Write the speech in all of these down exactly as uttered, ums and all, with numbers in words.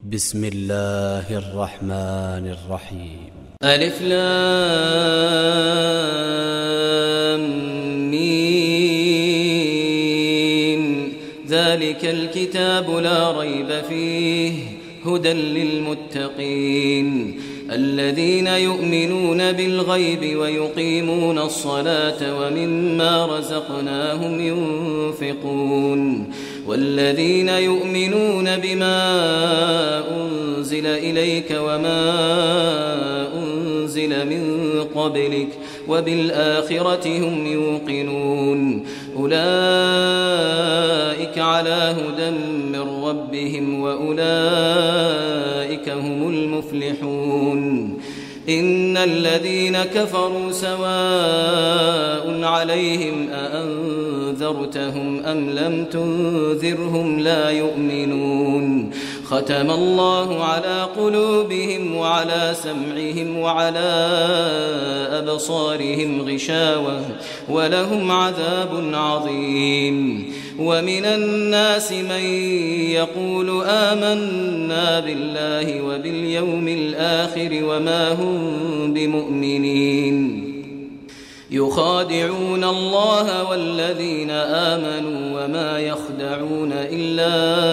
بسم الله الرحمن الرحيم. ألف لام ميم. ذلك الكتاب لا ريب فيه هدى للمتقين الذين يؤمنون بالغيب ويقيمون الصلاة ومما رزقناهم ينفقون والذين يؤمنون بما أنزل إليك وما أنزل من قبلك وبالآخرة هم يوقنون أولئك على هدى من ربهم وأولئك هم المفلحون. إن الذين كفروا سواء عليهم أأنذرتهم أم لم تنذرهم لا يؤمنون. ختم الله على قلوبهم وعلى سمعهم وعلى أبصارهم غشاوة ولهم عذاب عظيم. ومن الناس من يقول آمنا بالله وباليوم الآخر وما هم بمؤمنين يخادعون الله والذين آمنوا وما يخدعون إلا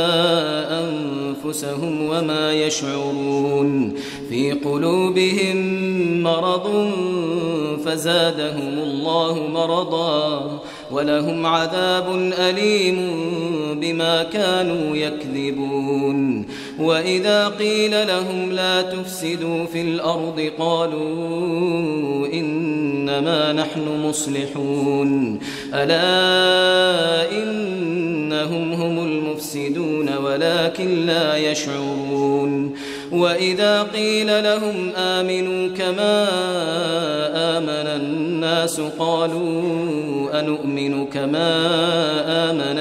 أنفسهم وما يشعرون. في قلوبهم مرض فزادهم الله مرضا ولهم عذاب أليم بما كانوا يكذبون. وإذا قيل لهم لا تفسدوا في الأرض قالوا إنما نحن مصلحون ألا إنهم هم المفسدون ولكن لا يشعرون. وإذا قيل لهم آمنوا كما آمن الناس قالوا أنؤمن كما آمن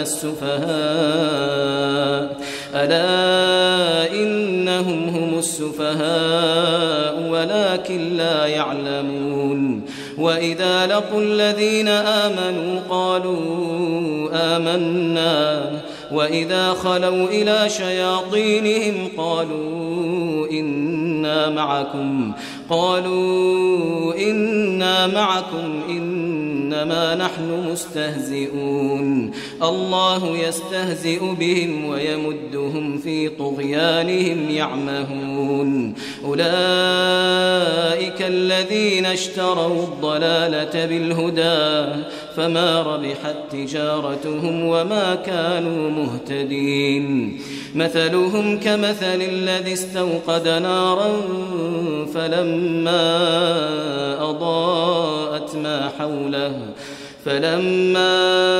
السفهاء ألا إنهم هم السفهاء ولكن لا يعلمون. وإذا لقوا الذين آمنوا قالوا آمنا وإذا خلوا إلى شياطينهم قالوا إنا معكم قالوا إنا معكم إنما نحن مستهزئون. الله يستهزئ بهم ويمدهم في طغيانهم يعمهون. أولئك الذين اشتروا الضلالة بالهدى فما ربحت تجارتهم وما كانوا مهتدين. مثلهم كمثل الذي استوقد نارا فلما أضاءت ما حوله فلما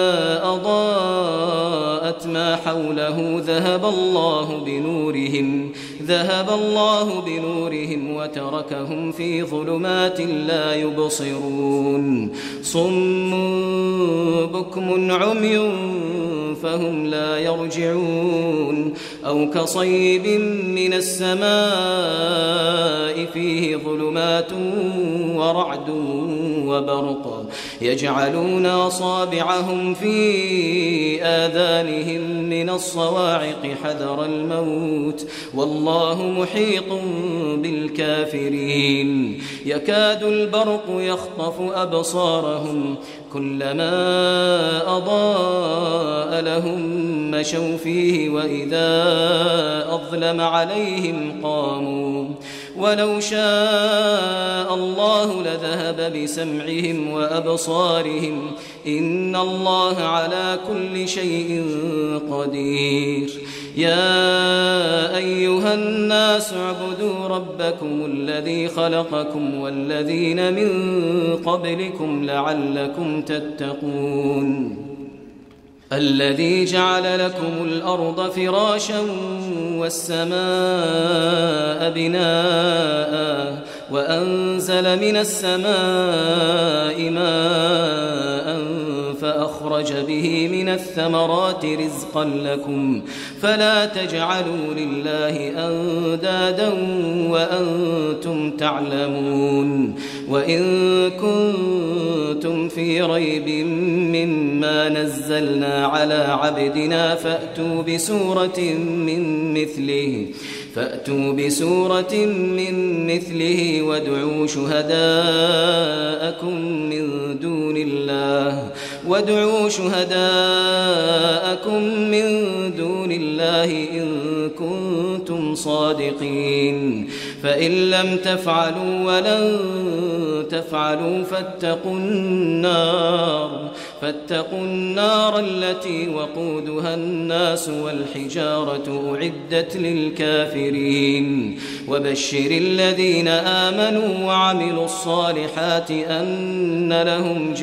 أضاءت ما حوله ذهب الله بنورهم ذهب الله بنورهم وتركهم في ظلمات لا يبصرون. صم بكم عمي فهم لا يرجعون. أو كصيب من السماء فيه ظلمات ورعد وبرق يجعلون أصابعهم في آذانهم من الصواعق حذر الموت والله محيط بالكافرين. يكاد البرق يخطف أبصارهم كلما أضاء لهم مشوا فيه وإذا أظلم عليهم قاموا ولو شاء الله لذهب بسمعهم وأبصارهم إن الله على كل شيء قدير. يا أيها الناس اعبدوا ربكم الذي خلقكم والذين من قبلكم لعلكم تتقون. الذي جعل لكم الأرض فراشا والسماء بناء وأنزل من السماء ماء فأخرج به من الثمرات رزقا لكم فلا تجعلوا لله أندادا وأنتم تعلمون. وإن كنتم في ريب مما نزلنا على عبدنا فأتوا بسورة من مثله فأتوا بسورة من مثله وادعوا شهداءكم من دون الله وادعوا شهداءكم من دون الله إن كنتم صادقين فإن لم تفعلوا ولن تفعلوا فاتقوا النار فاتقوا النار التي وقودها الناس والحجارة أعدت للكافرين وبشر الذين آمنوا وعملوا الصالحات أن لهم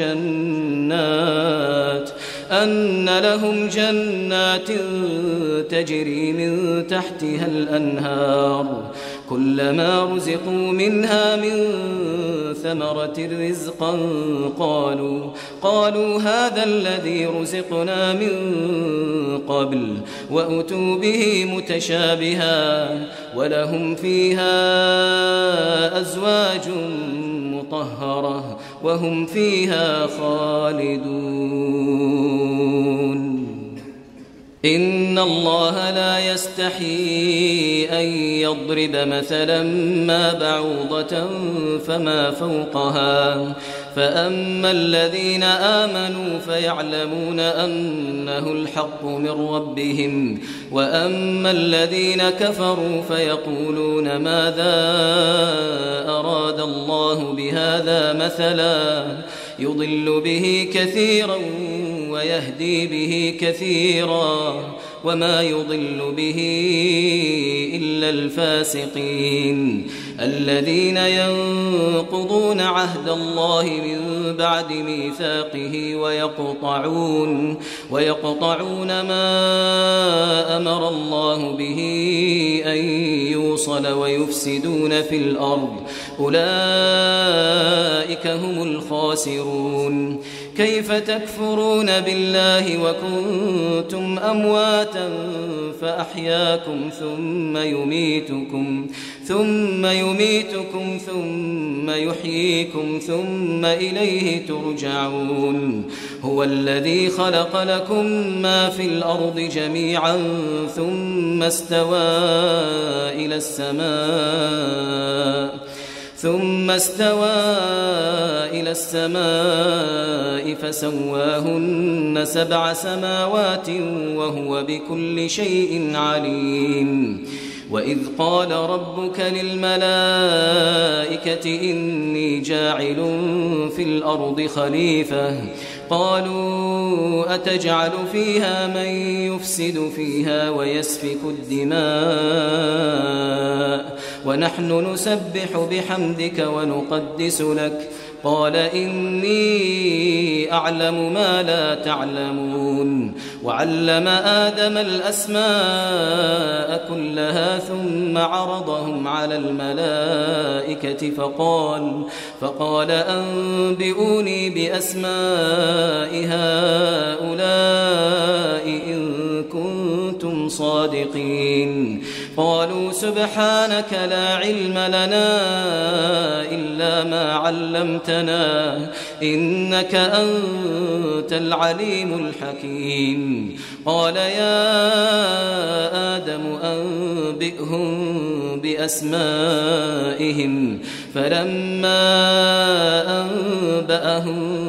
جنات أن لهم جنات تجري من تحتها الأنهار كلما رزقوا منها من ثمرة رزقا قالوا قالوا هذا الذي رزقنا من قبل وأتوا به متشابها ولهم فيها أزواج مطهرة وهم فيها خالدون إن الله لا يستحيي أن يضرب مثلا ما بعوضة فما فوقها فأما الذين آمنوا فيعلمون أنه الحق من ربهم وأما الذين كفروا فيقولون ماذا أراد الله بهذا مثلا يضل به كثيرا ويهدي به كثيرا وما يضل به إلا الفاسقين الذين ينقضون عهد الله من بعد ميثاقه ويقطعون ويقطعون ما أمر الله به أن يوصل ويفسدون في الأرض أولئك هم الخاسرون كيف تكفرون بالله وكنتم أمواتا فأحياكم ثم يميتكم ثم يميتكم ثم يحييكم ثم إليه ترجعون هو الذي خلق لكم ما في الأرض جميعا ثم استوى إلى السماء ثم استوى إلى السماء فسواهن سبع سماوات وهو بكل شيء عليم وإذ قال ربك للملائكة إني جاعل في الأرض خليفة قالوا أتجعل فيها من يفسد فيها ويسفك الدماء ونحن نسبح بحمدك ونقدس لك قال إني أعلم ما لا تعلمون وعلم آدم الأسماء كلها ثم عرضهم على الملائكة فقال فقال أنبئوني بأسماء هؤلاء إن كنتم صادقين قالوا سبحانك لا علم لنا إلا ما علمتنا إنك أنت العليم الحكيم قال يا آدم أنبئهم بأسمائهم فلما أنبأهم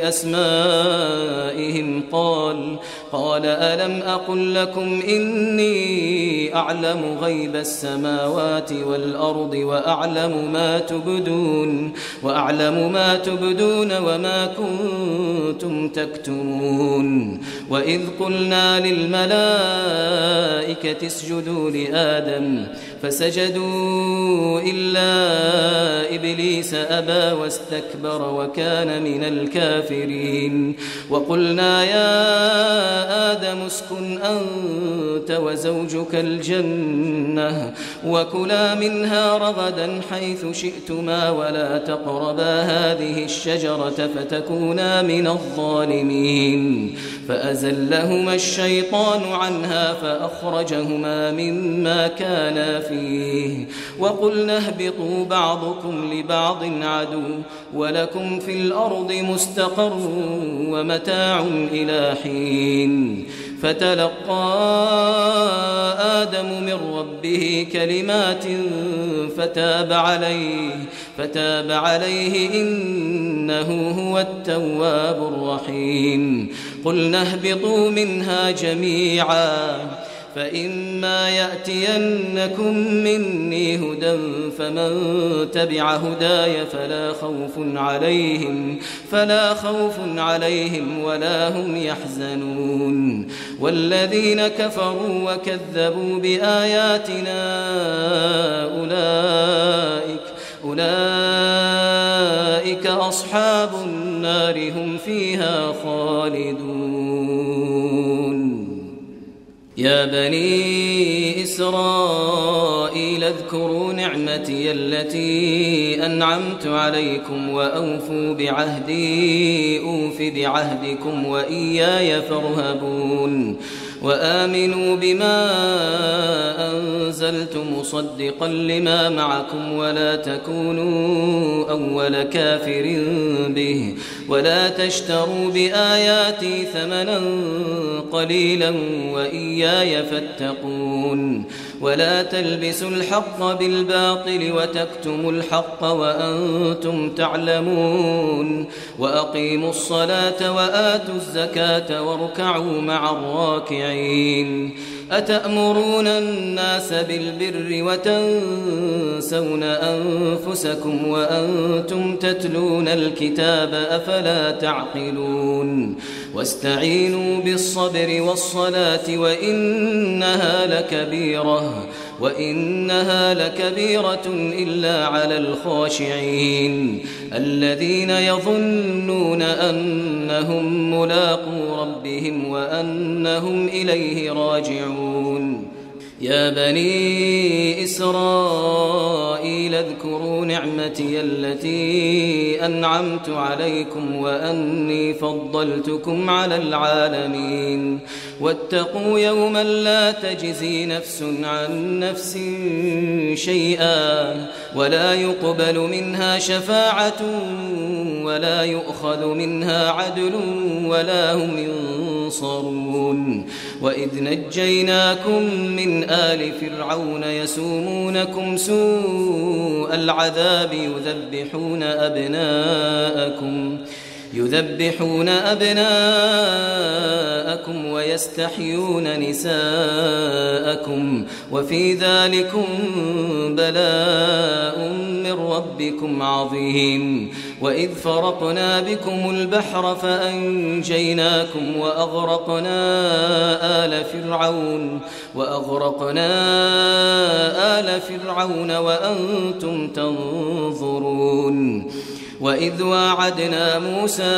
بأسمائهم قال قال ألم أقل لكم إني أعلم غيب السماوات والأرض وأعلم ما تبدون وأعلم ما تبدون وما كنتم تكتمون وإذ قلنا للملائكة اسجدوا لآدم فسجدوا إلا إبليس أبى واستكبر وكان من الكافرين وقلنا يا آدم اسكن أنت وزوجك الجنة وكلا منها رغدا حيث شئتما ولا تقربا هذه الشجرة فتكونا من الظالمين فأزلهما الشيطان عنها فأخرجهما مما كانا فيه وقلنا اهبطوا بعضكم لبعض عدو ولكم في الأرض مستقر ومتاع إلى حين فتلقى آدم من ربه كلمات فتاب عليه فتاب عليه إنه هو التواب الرحيم. قلنا اهبطوا منها جميعا فإما يأتينكم مني هدى فمن تبع هداي فلا خوف عليهم فلا خوف عليهم ولا هم يحزنون. والذين كفروا وكذبوا بآياتنا أولئك أولئك أصحاب النار هم فيها خالدون. يا بني إسرائيل اذكروا نعمتي التي أنعمت عليكم وأوفوا بعهدي أوف بعهدكم وإياي فارهبون. وآمنوا بما أنزلت مصدقا لما معكم ولا تكونوا أول كافر به ولا تشتروا بآياتي ثمنا قليلا وإياي فاتقون. ولا تلبسوا الحق بالباطل وتكتموا الحق وأنتم تعلمون. وأقيموا الصلاة وآتوا الزكاة واركعوا مع الراكعين. أتأمرون الناس بالبر وتنسون أنفسكم وأنتم تتلون الكتاب أفلا تعقلون. واستعينوا بالصبر والصلاة وإنها لكبيرة وإنها لكبيرة إلا على الخاشعين الذين يظنون أنهم ملاقو ربهم وأنهم إليه راجعون. يا بني إسرائيل اذكروا نعمتي التي أنعمت عليكم وأني فضلتكم على العالمين. واتقوا يوما لا تجزي نفس عن نفس شيئا ولا يقبل منها شفاعة ولا يؤخذ منها عدل ولا هم ينصرون. وإذ نجيناكم من آل فرعون يسومونكم سوء العذاب يذبحون أبناءكم يذبحون أبناءكم ويستحيون نساءكم وفي ذلكم بلاء من ربكم عظيم. وإذ فرقنا بكم البحر فأنجيناكم وأغرقنا آل فرعون وأغرقنا آل فرعون وأنتم تنظرون. وإذ واعدنا موسى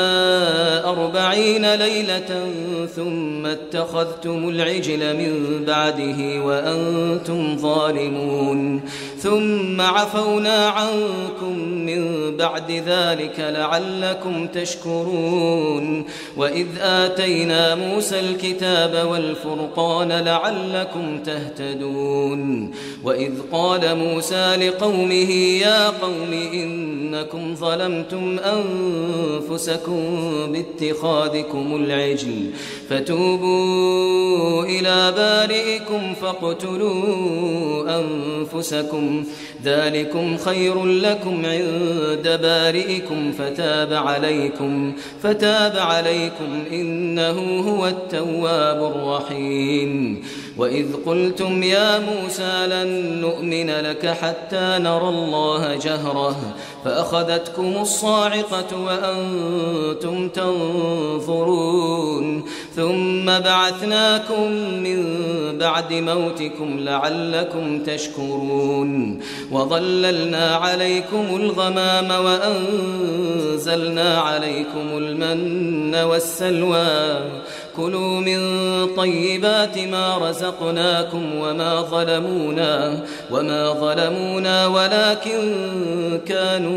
أربعين ليلة ثم اتخذتم العجل من بعده وأنتم ظالمون ثم عفونا عنكم من بعد ذلك لعلكم تشكرون. وإذ آتينا موسى الكتاب والفرقان لعلكم تهتدون. وإذ قال موسى لقومه يا قوم إنكم ظلمتم أنفسكم باتخاذكم العجل فتوبوا إلى بارئكم فاقتلوا أنفسكم ذلكم خير لكم عند بارئكم فتاب عليكم فتاب عليكم إنه هو التواب الرحيم. وإذ قلتم يا موسى لن نؤمن لك حتى نرى الله جهرة فأخذتكم الصاعقة وأنتم تنظرون ثم بعثناكم من بعد موتكم لعلكم تشكرون. وظللنا عليكم الغمام وأنزلنا عليكم المن والسلوى كلوا من طيبات ما رزقناكم وما ظلمونا وما ظلمونا ولكن كانوا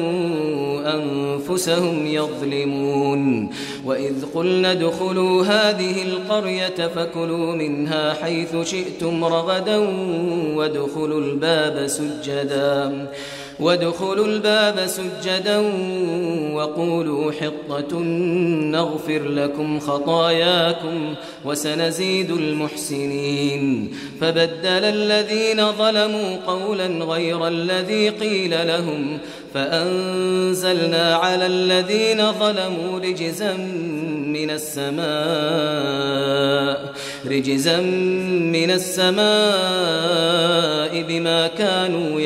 أنفسهم يظلمون. وإذ قلنا ادخلوا هذه القرية فكلوا منها حيث شئتم رغدا وادخلوا الباب سجدا وادخلوا الباب سجدا وقولوا حطة نغفر لكم خطاياكم وسنزيد المحسنين. فبدل الذين ظلموا قولا غير الذي قيل لهم فأنزلنا على الذين ظلموا رجزا من السماء رجزا من السماء بما كانوا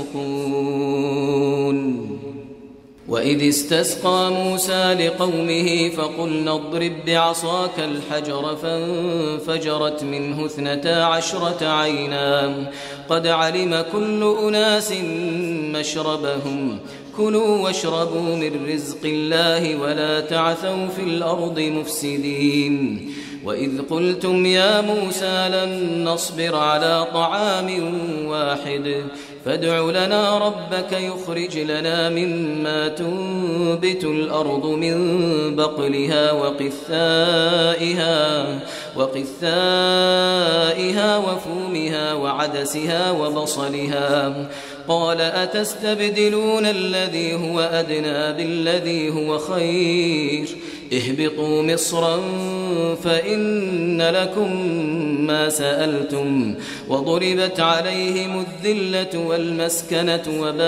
يفسقون. وإذ استسقى موسى لقومه فقلنا اضرب بعصاك الحجر فانفجرت منه اثنتا عشرة عينا قد علم كل أناس مشربهم كلوا واشربوا من رزق الله ولا تعثوا في الأرض مفسدين. وإذ قلتم يا موسى لن نصبر على طعام واحد فادع لنا ربك يخرج لنا مما تنبت الأرض من بقلها وقثائها وقثائها وفومها وعدسها وبصلها قال أتستبدلون الذي هو أدنى بالذي هو خير اهبطوا مصرا فإن لكم ما سألتم وضربت عليهم الذلة والمسكنة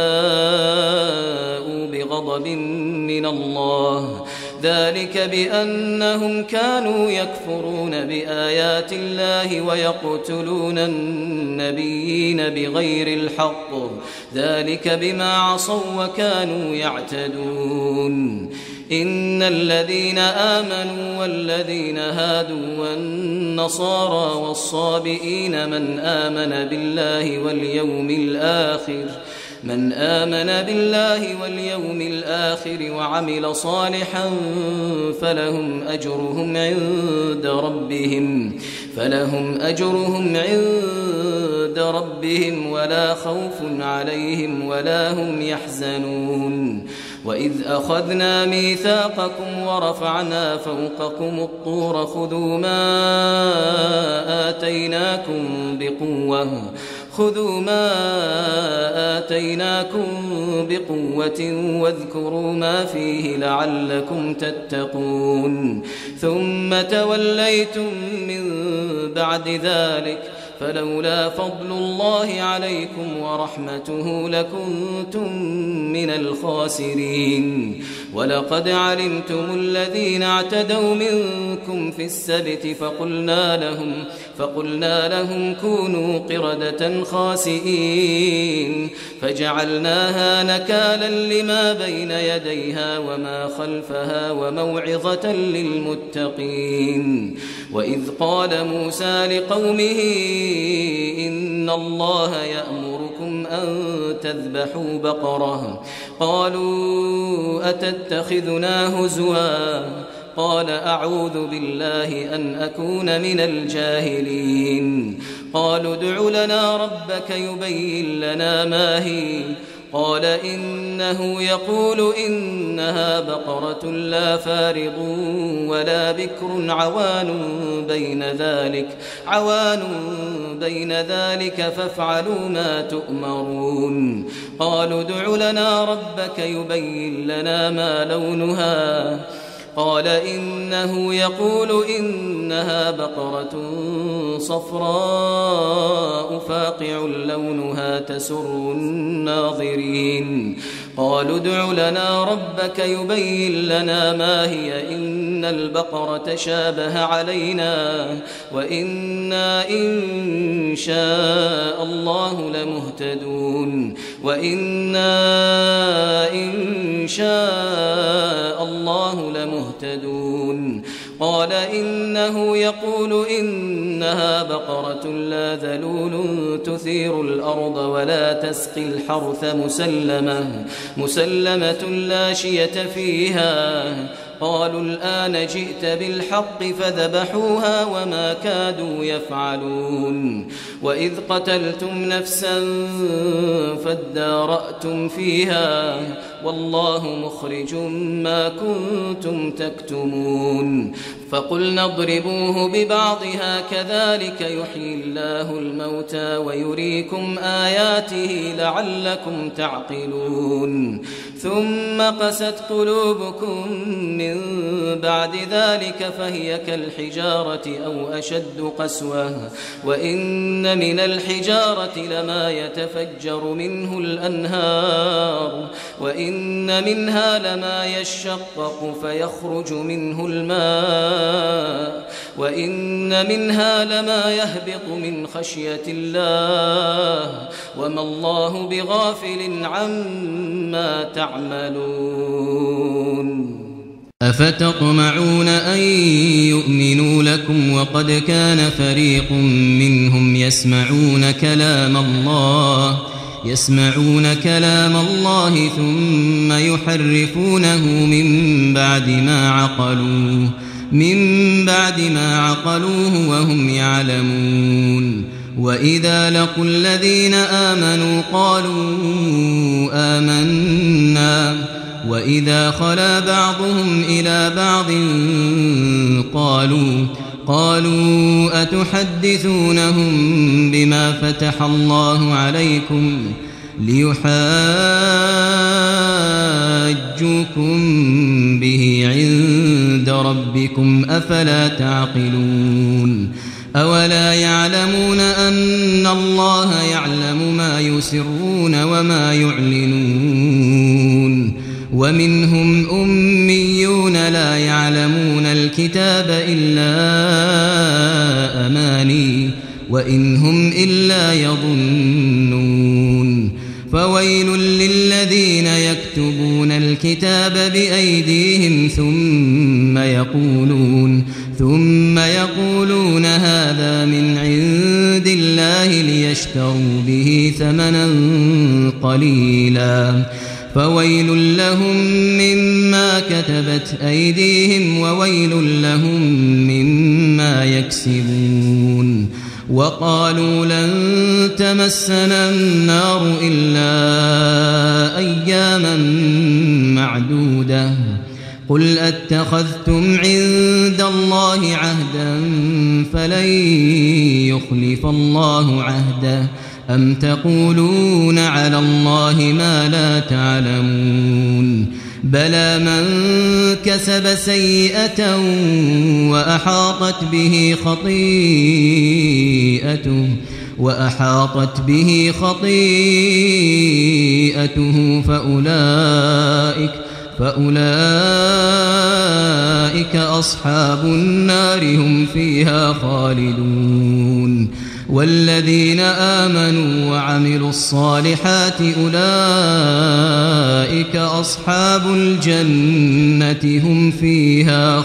وباءوا بغضب من الله ذلك بأنهم كانوا يكفرون بآيات الله ويقتلون النبيين بغير الحق ذلك بما عصوا وكانوا يعتدون. إن الذين آمنوا والذين هادوا والنصارى والصابئين من آمن بالله واليوم الآخر من آمن بالله واليوم الآخر وعمل صالحا فلهم أجرهم عند ربهم فلهم أجرهم عند ربهم ولا خوف عليهم ولا هم يحزنون. وإذ أخذنا ميثاقكم ورفعنا فوقكم الطور خذوا ما آتيناكم بقوة خذوا ما آتيناكم بقوة واذكروا ما فيه لعلكم تتقون. ثم توليتم من بعد ذلك فلولا فضل الله عليكم ورحمته لكنتم من الخاسرين. ولقد علمتم الذين اعتدوا منكم في السبت فقلنا لهم فقلنا لهم كونوا قردة خاسئين فجعلناها نكالا لما بين يديها وما خلفها وموعظة للمتقين. وإذ قال موسى لقومه إن الله يأمركم أن تذبحوا بقرة قالوا أتتخذنا هزوا قال أعوذ بالله أن أكون من الجاهلين. قالوا ادع لنا ربك يبين لنا ما هي قال إنه يقول إنها بقرة لا فارض ولا بكر عوان بين ذلك عوان بين ذلك فافعلوا ما تؤمرون. قالوا ادع لنا ربك يبين لنا ما لونها قال إنه يقول إنها بقرة صفراء فاقع لونها تسر الناظرين. قالوا ادع لنا ربك يبين لنا ما هي إن البقرة شابه علينا وإنا إن شاء الله لمهتدون وإنا إن شاء الله لمهتدون. قال إنه يقول إنها بقرة لا ذلول تثير الأرض ولا تسقي الحرث مسلمة مسلمة لا شية فيها قالوا الآن جئت بالحق فذبحوها وما كادوا يفعلون وإذ قتلتم نفسا فادارأتم فيها والله مخرج ما كنتم تكتمون فقلنا اضربوه ببعضها كذلك يحيي الله الموتى ويريكم آياته لعلكم تعقلون ثم قست قلوبكم من بعد ذلك فهي كالحجارة أو أشد قسوة وإن من الحجارة لما يتفجر منه الأنهار وإن منها لما يشقق فيخرج منه الماء وإن منها لما يهبط من خشية الله وما الله بغافل عما تعملون أفتطمعون أن يؤمنوا لكم وقد كان فريق منهم يسمعون كلام الله يسمعون كلام الله ثم يحرفونه من بعد ما عقلوه من بعد ما عقلوه وهم يعلمون وإذا لقوا الذين آمنوا قالوا آمنا وإذا خلا بعضهم إلى بعض قالوا قالوا أتحدثونهم بما فتح الله عليكم ليحاجوكم به عند ربكم أفلا تعقلون أولا يعلمون أن الله يعلم ما يسرون وما يعلنون ومنهم أميون لا يعلمون الكتاب إلا أماني وإن هم إلا يظنون فويل للذين يكتبون الكتاب بأيديهم ثم يقولون ثم يقولون هذا من عند الله ليشتروا به ثمنا قليلا فويل لهم مما كتبت أيديهم وويل لهم مما يكسبون وقالوا لن تمسنا النار إلا أياما معدودة قل أتخذتم عند الله عهدا فلن يخلف الله عهده أم تقولون على الله ما لا تعلمون بلى من كسب سيئة وأحاطت به خطيئته وأحاطت به خطيئته فأولئك فأولئك أصحاب النار هم فيها خالدون والذين آمنوا وعملوا الصالحات أولئك أصحاب الجنة هم فيها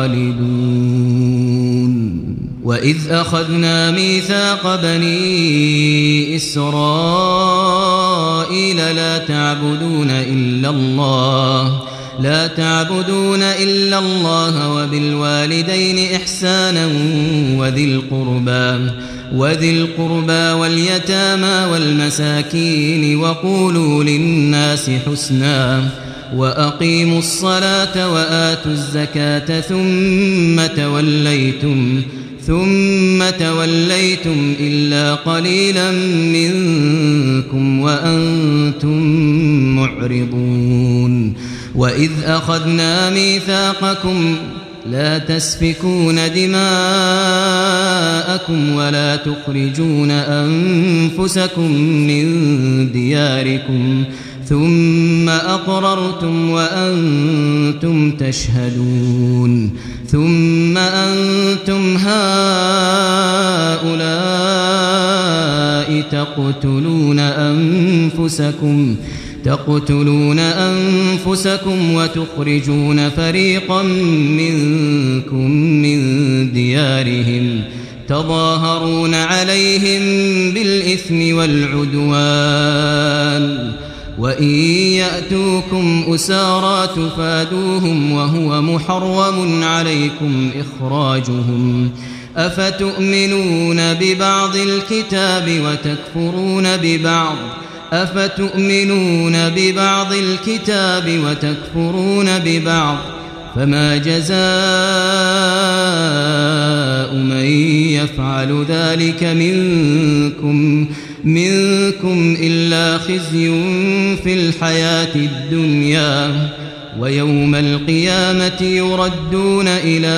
خالدون وإذ أخذنا ميثاق بني إسرائيل لا تعبدون إلا الله لا تعبدون إلا الله وبالوالدين إحسانا وذي القربى وذي القربى واليتامى والمساكين وقولوا للناس حسنا وأقيموا الصلاة وآتوا الزكاة ثم توليتم ثم توليتم إلا قليلا منكم وأنتم معرضون وإذ أخذنا ميثاقكم لا تسفكون دماءكم ولا تخرجون أنفسكم من دياركم ثم أقررتم وأنتم تشهدون ثم أنتم هؤلاء تقتلون أنفسكم تقتلون أنفسكم وتخرجون فريقا منكم من ديارهم تظاهرون عليهم بالإثم والعدوان وإن يأتوكم أسارى تفادوهم وهو محرم عليكم إخراجهم أفتؤمنون ببعض الكتاب وتكفرون ببعض أفتؤمنون ببعض الكتاب وتكفرون ببعض فما جزاء من يفعل ذلك منكم منكم إلا خزي في الحياة الدنيا ويوم القيامة يردون إلى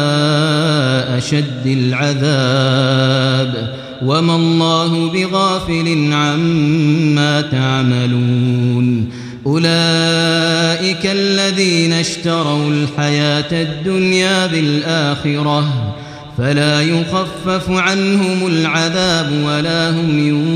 أشد العذاب وما الله بغافل عما تعملون أولئك الذين اشتروا الحياة الدنيا بالآخرة فلا يخفف عنهم العذاب ولا هم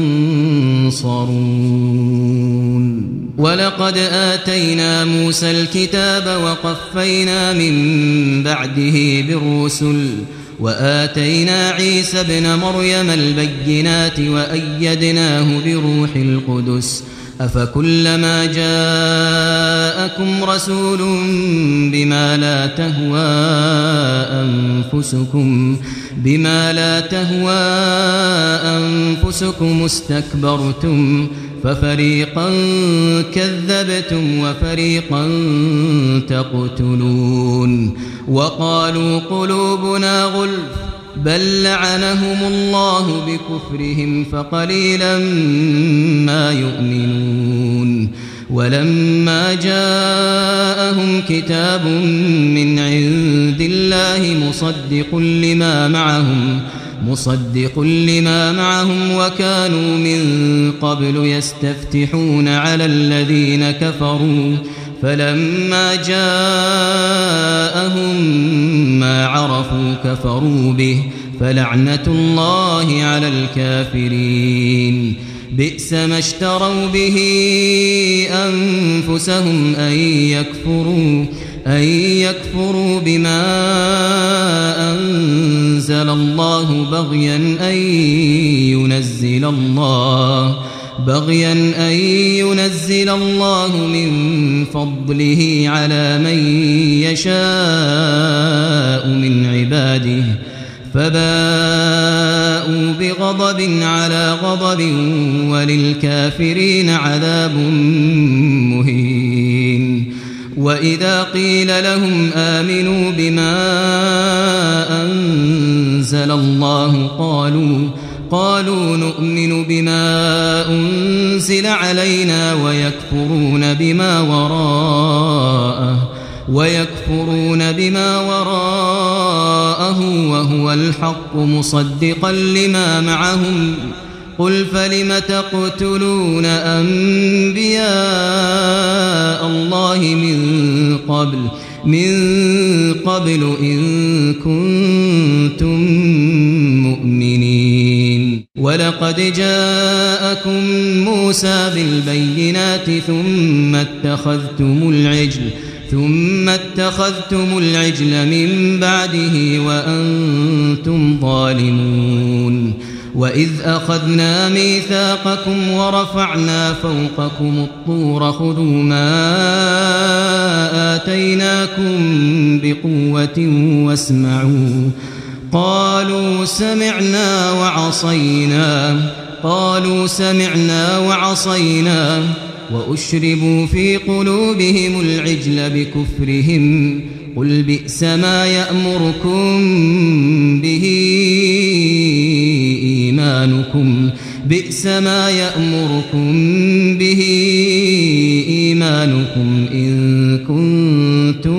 ينصرون ولقد آتينا موسى الكتاب وقفينا من بعده بالرسل وآتينا عيسى ابن مريم البينات وأيدناه بروح القدس أفكلما جاءكم رسول بما لا تهوى أنفسكم بما لا تهوى أنفسكم استكبرتم ففريقا كذبتم وفريقا تقتلون وقالوا قلوبنا غلف بل لعنهم الله بكفرهم فقليلا ما يؤمنون ولما جاءهم كتاب من عند الله مصدق لما معهم مصدق لما معهم وكانوا من قبل يستفتحون على الذين كفروا فلما جاءهم ما عرفوا كفروا به فلعنة الله على الكافرين بئس ما اشتروا به أنفسهم أن يكفروا أن يكفروا بما أنزل الله بغيا أن ينزل الله بغيا أن ينزل الله من فضله على من يشاء من عباده فباءوا بغضب على غضب وللكافرين عذاب مهين وإذا قيل لهم آمنوا بما أنزل الله قالوا قالوا نؤمن بما أنزل علينا ويكفرون بما وراءه ويكفرون بما وراءه وهو الحق مصدقا لما معهم قل فلم تقتلون أنبياء الله من قبل من قبل إن كنتم مؤمنين ولقد جاءكم موسى بالبينات ثم اتخذتم العجل ثم اتخذتم العجل من بعده وأنتم ظالمون وإذ أخذنا ميثاقكم ورفعنا فوقكم الطور خذوا ما آتيناكم بقوة واسمعوا قالوا سمعنا وعصينا قالوا سمعنا وعصينا وأشربوا في قلوبهم العجل بكفرهم قل بئس ما يأمركم به إيمانكم بئس ما يأمركم به إيمانكم إن كنتم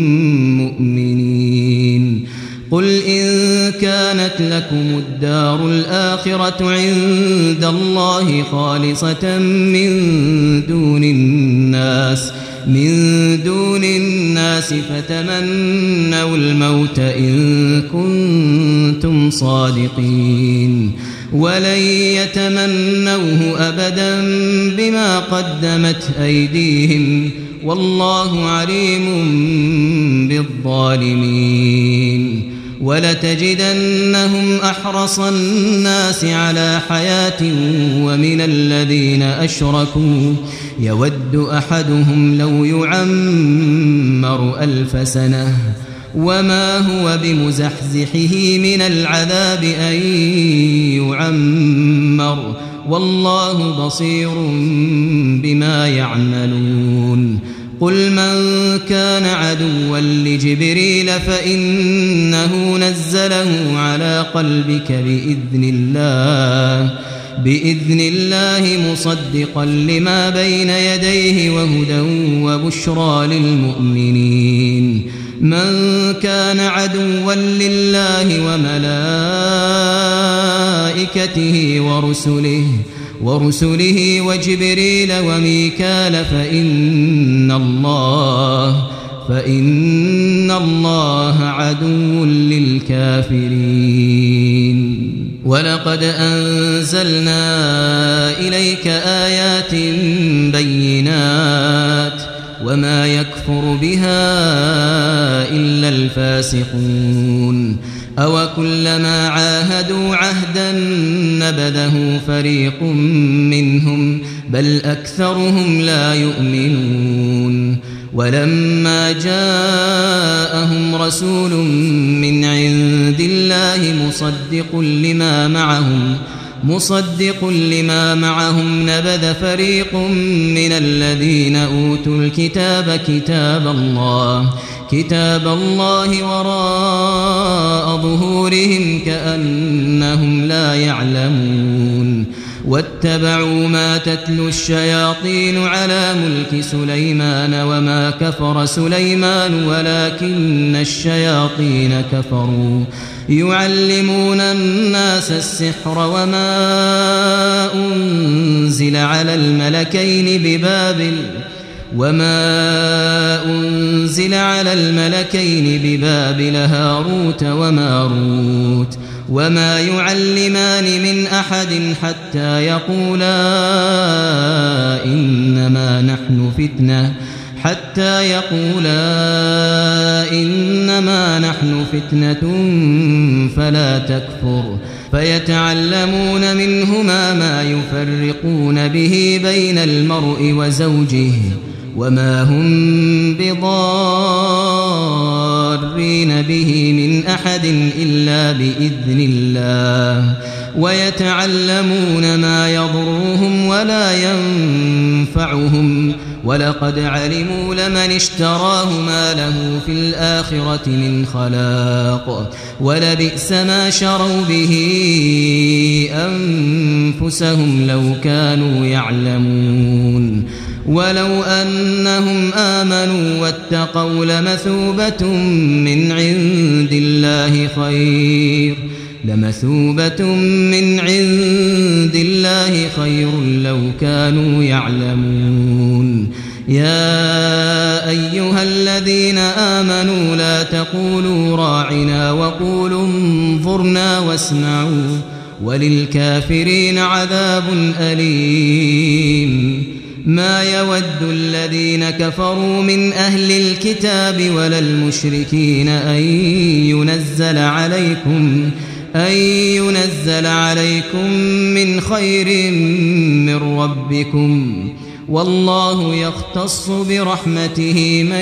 مؤمنين قل إن كانت لكم الدار الآخرة عند الله خالصة من دون الناس من دون الناس فتمنوا الموت إن كنتم صادقين ولن يتمنوه أبدا بما قدمت أيديهم والله عليم بالظالمين ولتجدنهم أحرص الناس على حياة ومن الذين أشركوا يود أحدهم لو يعمر ألف سنة وما هو بمزحزحه من العذاب أن يعمر والله بصير بما يعملون قل من كان عدوا لجبريل فإنه نزله على قلبك بإذن الله بإذن الله مصدقا لما بين يديه وهدى وبشرى للمؤمنين من كان عدوا لله وملائكته ورسله ورسله وجبريل وميكال فإن الله فإن الله عدو للكافرين ولقد أنزلنا إليك آيات بينات وما يكفر بها إلا الفاسقون أو كلما عاهدوا عهدا نبذه فريق منهم بل أكثرهم لا يؤمنون ولما جاءهم رسول من عند الله مصدق لما معهم مصدق لما معهم نبذ فريق من الذين أوتوا الكتاب كتاب الله كتاب الله وراء ظهورهم كأنهم لا يعلمون واتبعوا ما تتلو الشياطين على ملك سليمان وما كفر سليمان ولكن الشياطين كفروا يعلمون الناس السحر وما أنزل على الملكين ببابل وما أنزل على الملكين ببابل هاروت وماروت وما يعلمان من أحد حتى يقولا إنما نحن فتنة حتى يقولا إنما نحن فتنة فلا تكفر فيتعلمون منهما ما يفرقون به بين المرء وزوجه وما هم بضارين به من أحد إلا بإذن الله ويتعلمون ما يضرهم ولا ينفعهم ولقد علموا لمن اشتراه ما له في الآخرة من خلاق ولبئس ما شروا به أنفسهم لو كانوا يعلمون ولو أنهم آمنوا واتقوا لمثوبة من عند الله خير لمثوبة من عند الله خير لو كانوا يعلمون يا أيها الذين آمنوا لا تقولوا راعنا وقولوا انظرنا واسمعوا وللكافرين عذاب أليم ما يود الذين كفروا من أهل الكتاب ولا المشركين أن ينزل عليكم أن ينزل عليكم من خير من ربكم والله يختص برحمته من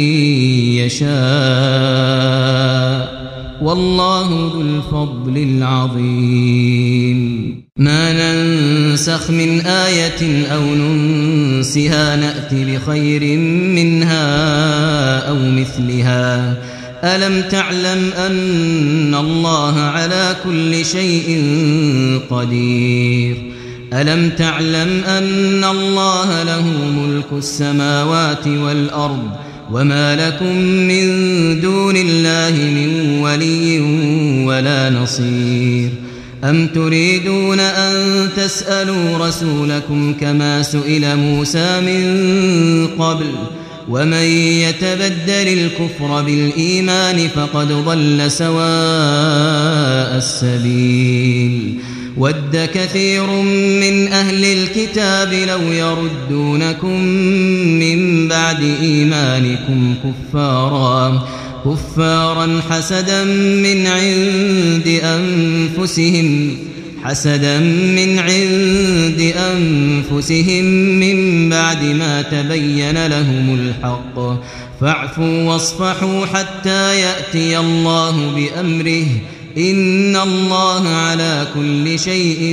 يشاء والله ذو الفضل العظيم ما ننسخ من آية أو ننسها نأتي بخير منها أو مثلها ألم تعلم أن الله على كل شيء قدير ألم تعلم أن الله له ملك السماوات والأرض وما لكم من دون الله من ولي ولا نصير أم تريدون أن تسألوا رسولكم كما سئل موسى من قبل ومن يتبدل الكفر بالإيمان فقد ضل سواء السبيل ود كثير من أهل الكتاب لو يردونكم من بعد إيمانكم كفارا كفارا حسدا من عند أنفسهم حسدا من عند أنفسهم من بعد ما تبين لهم الحق فاعفوا واصفحوا حتى يأتي الله بأمره إن الله على كل شيء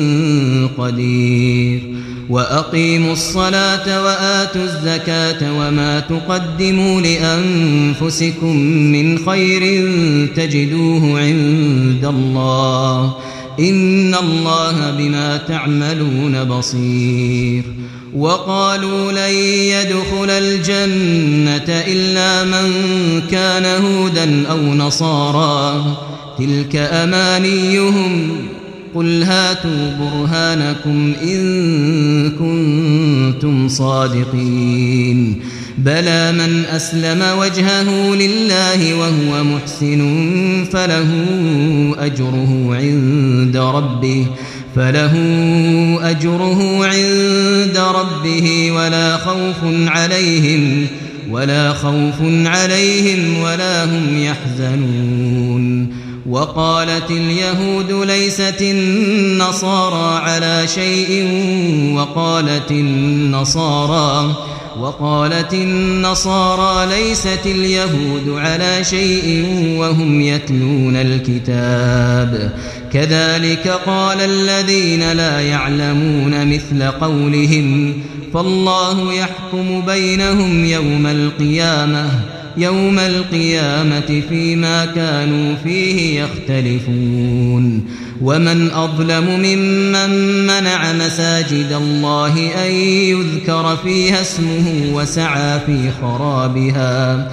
قدير وأقيموا الصلاة وآتوا الزكاة وما تقدموا لأنفسكم من خير تجدوه عند الله إن الله بما تعملون بصير وقالوا لن يدخل الجنة إلا من كان هودا أو نصارى تلك أمانيهم قل هاتوا برهانكم إن كنتم صادقين بلى من أسلم وجهه لله وهو محسن فله أجره عند ربه فله أجره عند ربه ولا خوف عليهم ولا خوف عليهم ولا هم يحزنون وقالت اليهود ليست النصارى على شيء وقالت النصارى وقالت النصارى ليست اليهود على شيء وهم يتلون الكتاب كذلك قال الذين لا يعلمون مثل قولهم فالله يحكم بينهم يوم القيامة يوم القيامة فيما كانوا فيه يختلفون ومن أظلم ممن منع مساجد الله أن يذكر فيها اسمه وسعى في خرابها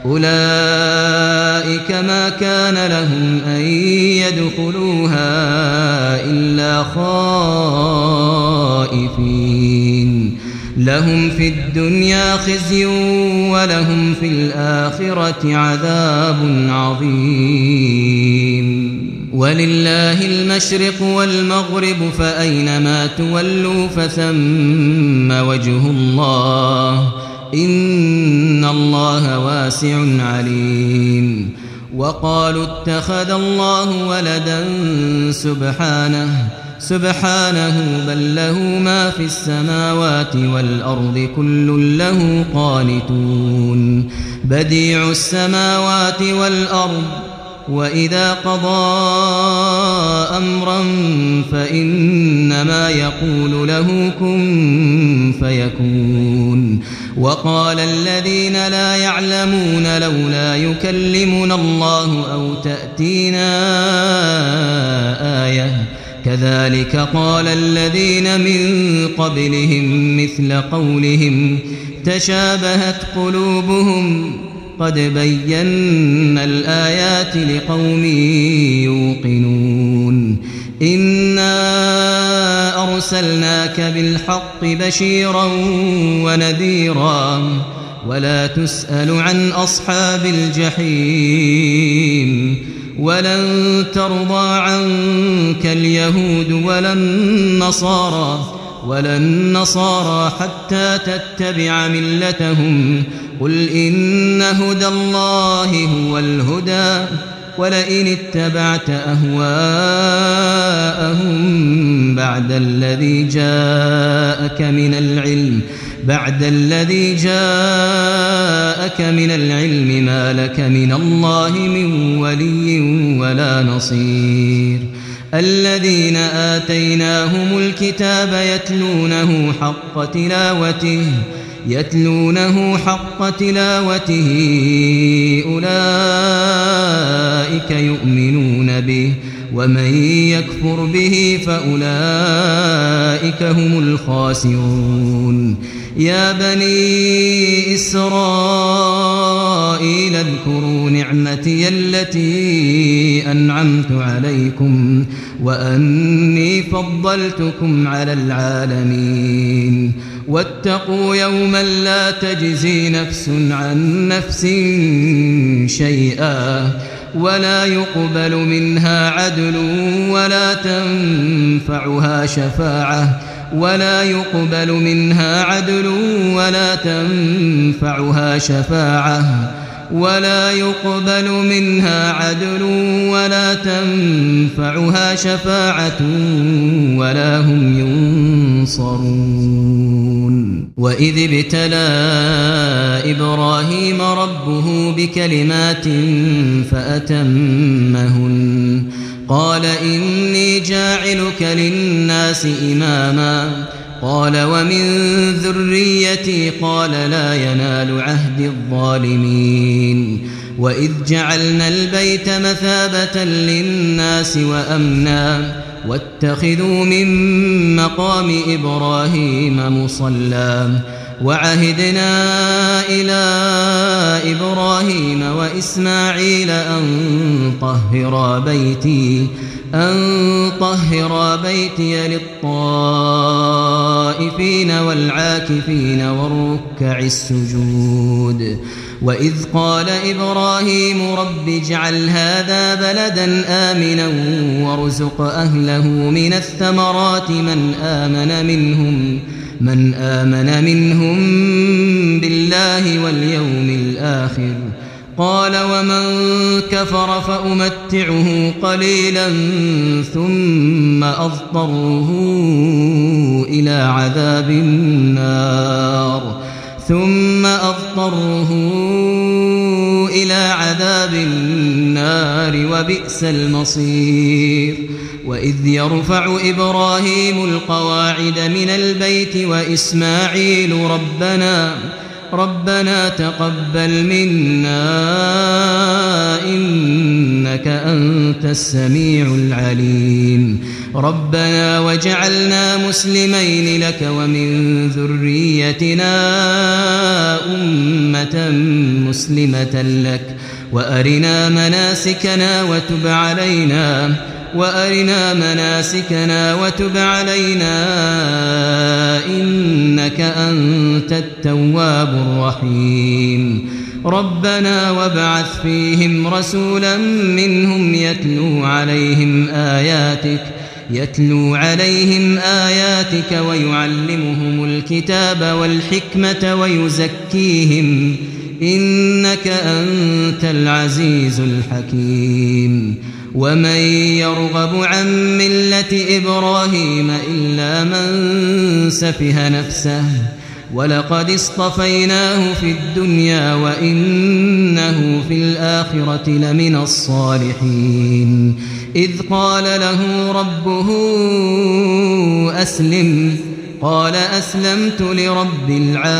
أولئك ما كان لهم أن يدخلوها إلا خائفين لهم في الدنيا خزي ولهم في الآخرة عذاب عظيم ولله المشرق والمغرب فأينما تولوا فثم وجه الله إن الله واسع عليم وقالوا اتخذ الله ولدا سبحانه سبحانه بل له ما في السماوات والأرض كل له قانتون بديع السماوات والأرض وإذا قضى أمرا فإنما يقول له كن فيكون وقال الذين لا يعلمون لولا يكلمنا الله أو تأتينا آية كذلك قال الذين من قبلهم مثل قولهم تشابهت قلوبهم قد بينا الآيات لقوم يوقنون إنا أرسلناك بالحق بشيرا ونذيرا ولا تسأل عن أصحاب الجحيم ولن ترضى عنك اليهود ولا النصارى ولا النصارى حتى تتبع ملتهم قل إن هدى الله هو الهدى ولئن اتبعت أهواءهم بعد الذي جاءك من العلم بعد الذي جاءك من العلم ما لك من الله من ولي ولا نصير الذين آتيناهم الكتاب يتلونه حق تلاوته يتلونه حق تلاوته أولئك يؤمنون به ومن يكفر به فأولئك هم الخاسرون يا بني إسرائيل اذكروا نعمتي التي أنعمت عليكم وأني فضلتكم على العالمين واتقوا يوما لا تجزي نفس عن نفس شيئا ولا يقبل منها عدل ولا تنفعها شفاعة ولا يقبل منها عدل ولا تنفعها شفاعة ولا يقبل منها عدل ولا تنفعها شفاعة ولا هم ينصرون وإذ ابتلى إبراهيم ربه بكلمات فأتمهن قال إني جاعلك للناس إماما قال ومن ذريتي قال لا ينال عهد الظالمين وإذ جعلنا البيت مثابة للناس وأمنا واتخذوا من مقام إبراهيم مصلى وعهدنا إلى إبراهيم وإسماعيل أن طهرا بيتي أن طهرا بيتي للطائفين والعاكفين والركع السجود وإذ قال إبراهيم رب اجعل هذا بلدا آمنا وارزق أهله من الثمرات من آمن منهم من آمن منهم بالله واليوم الآخر قال ومن كفر فأمتعه قليلا ثم أضطره إلى عذاب النار ثم أضطره إلى عذاب النار وبئس المصير وإذ يرفع إبراهيم القواعد من البيت وإسماعيل ربنا ربنا تقبل منا إنك أنت السميع العليم ربنا وجعلنا مسلمين لك ومن ذريتنا أمة مسلمة لك وأرنا مناسكنا وتب علينا وأرنا مناسكنا وتب علينا إنك أنت التواب الرحيم ربنا وابعث فيهم رسولا منهم يتلو عليهم آياتك يتلو عليهم آياتك ويعلمهم الكتاب والحكمة ويزكيهم إنك أنت العزيز الحكيم ومن يرغب عن ملة إبراهيم إلا من سفه نفسه ولقد اصطفيناه في الدنيا وإنه في الآخرة لمن الصالحين إذ قال له ربه أسلم قال أسلمت لرب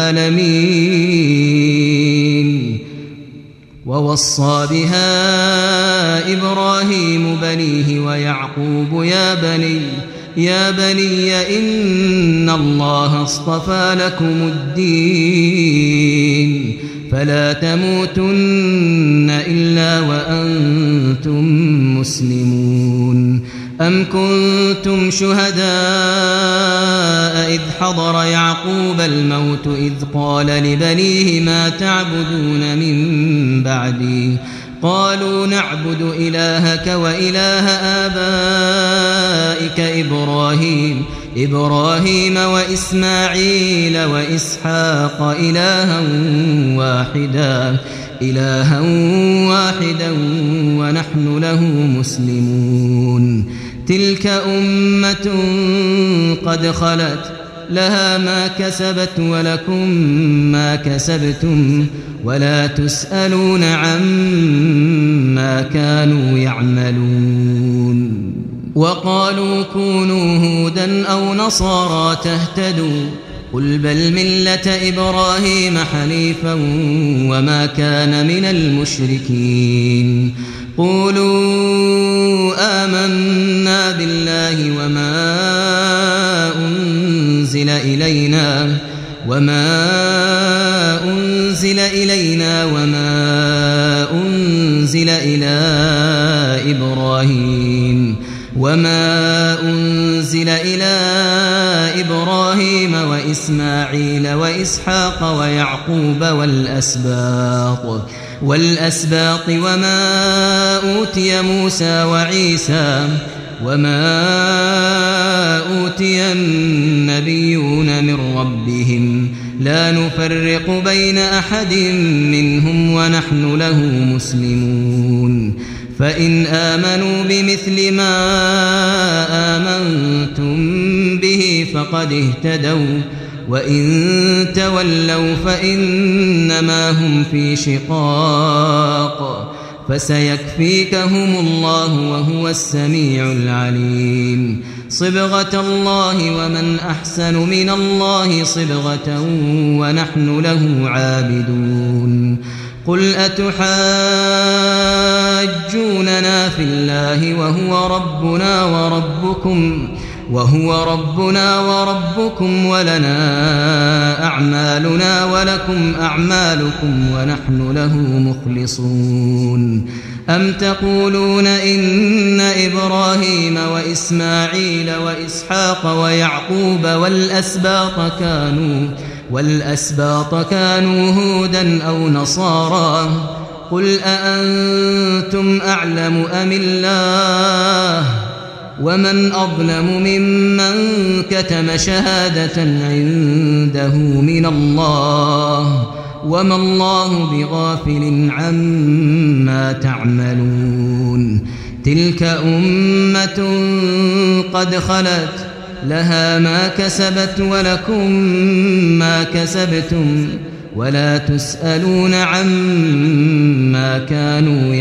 العالمين ووصى بها إبراهيم بنيه ويعقوب يا بني يا بني إن الله اصطفى لكم الدين فلا تموتن إلا وأنتم مسلمون أم كنتم شهداء إذ حضر يعقوب الموت إذ قال لبنيه ما تعبدون من بعدي قالوا نعبد إلهك وإله آبائك إبراهيم إبراهيم وإسماعيل وإسحاق إلها واحدا إلها واحدا ونحن له مسلمون تلك أمة قد خلت لها ما كسبت ولكم ما كسبتم ولا تسألون عما كانوا يعملون وقالوا كونوا هودا أو نصارى تهتدوا قل بل ملة إبراهيم حنيفا وما كان من المشركين قولوا آمنا بالله وما أنزل إلينا وما أنزل إلينا وما أنزل إلى إبراهيم وما أنزل إلى إبراهيم وإسماعيل وإسحاق ويعقوب والأسباط والأسباط وما أوتي موسى وعيسى وما أوتي النبيون من ربهم لا نفرق بين أحد منهم ونحن له مسلمون فإن آمنوا بمثل ما آمنتم به فقد اهتدوا وإن تولوا فإنما هم في شقاق فسيكفيكهم الله وهو السميع العليم صبغة الله ومن أحسن من الله صبغة ونحن له عابدون قل أتحاجوننا في الله وهو ربنا وربكم وهو ربنا وربكم ولنا أعمالنا ولكم أعمالكم ونحن له مخلصون أم تقولون إن إبراهيم وإسماعيل وإسحاق ويعقوب والأسباط كانوا والأسباط كانوا هودا أو نصارى قل أأنتم أعلم أم الله ومن أظلم ممن كتم شهادة عنده من الله وما الله بغافل عما تعملون تلك أمة قد خلت لها ما كسبت ولكم ما كسبتم ولا تسألون عما كانوا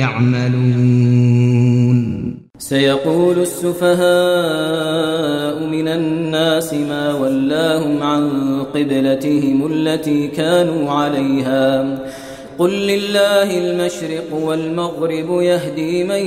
يعملون سيقول السفهاء من الناس ما ولاهم عن قبلتهم التي كانوا عليها قل لله المشرق والمغرب يهدي من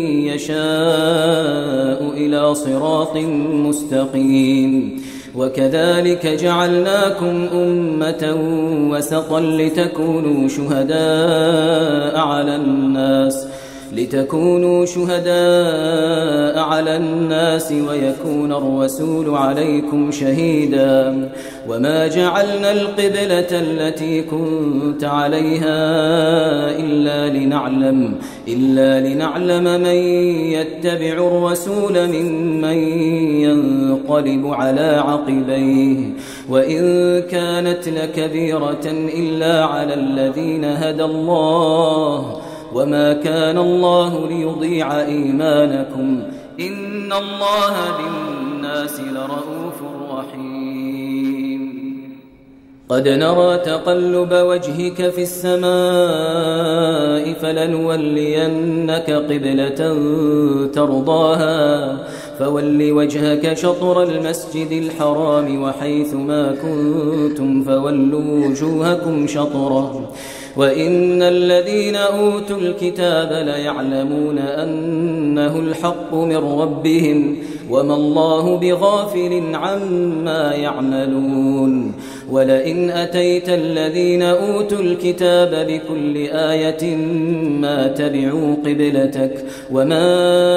يشاء إلى صراط مستقيم وكذلك جعلناكم أمة وسطا لتكونوا شهداء على الناس لتكونوا شهداء على الناس ويكون الرسول عليكم شهيدا وما جعلنا القبلة التي كنت عليها إلا لنعلم إلا لنعلم من يتبع الرسول ممن ينقلب على عقبيه وإن كانت لكبيرة إلا على الذين هدى الله وما كان الله ليضيع إيمانكم إن الله بالناس لرؤوف رحيم قد نرى تقلب وجهك في السماء فلنولينك قبلة ترضاها فول وجهك شطر المسجد الحرام وحيث ما كنتم فولوا وجوهكم شطره وإن الذين أوتوا الكتاب ليعلمون أنه الحق من ربهم وما الله بغافل عما يعملون ولئن أتيت الذين أوتوا الكتاب بكل آية ما تبعوا قبلتك وما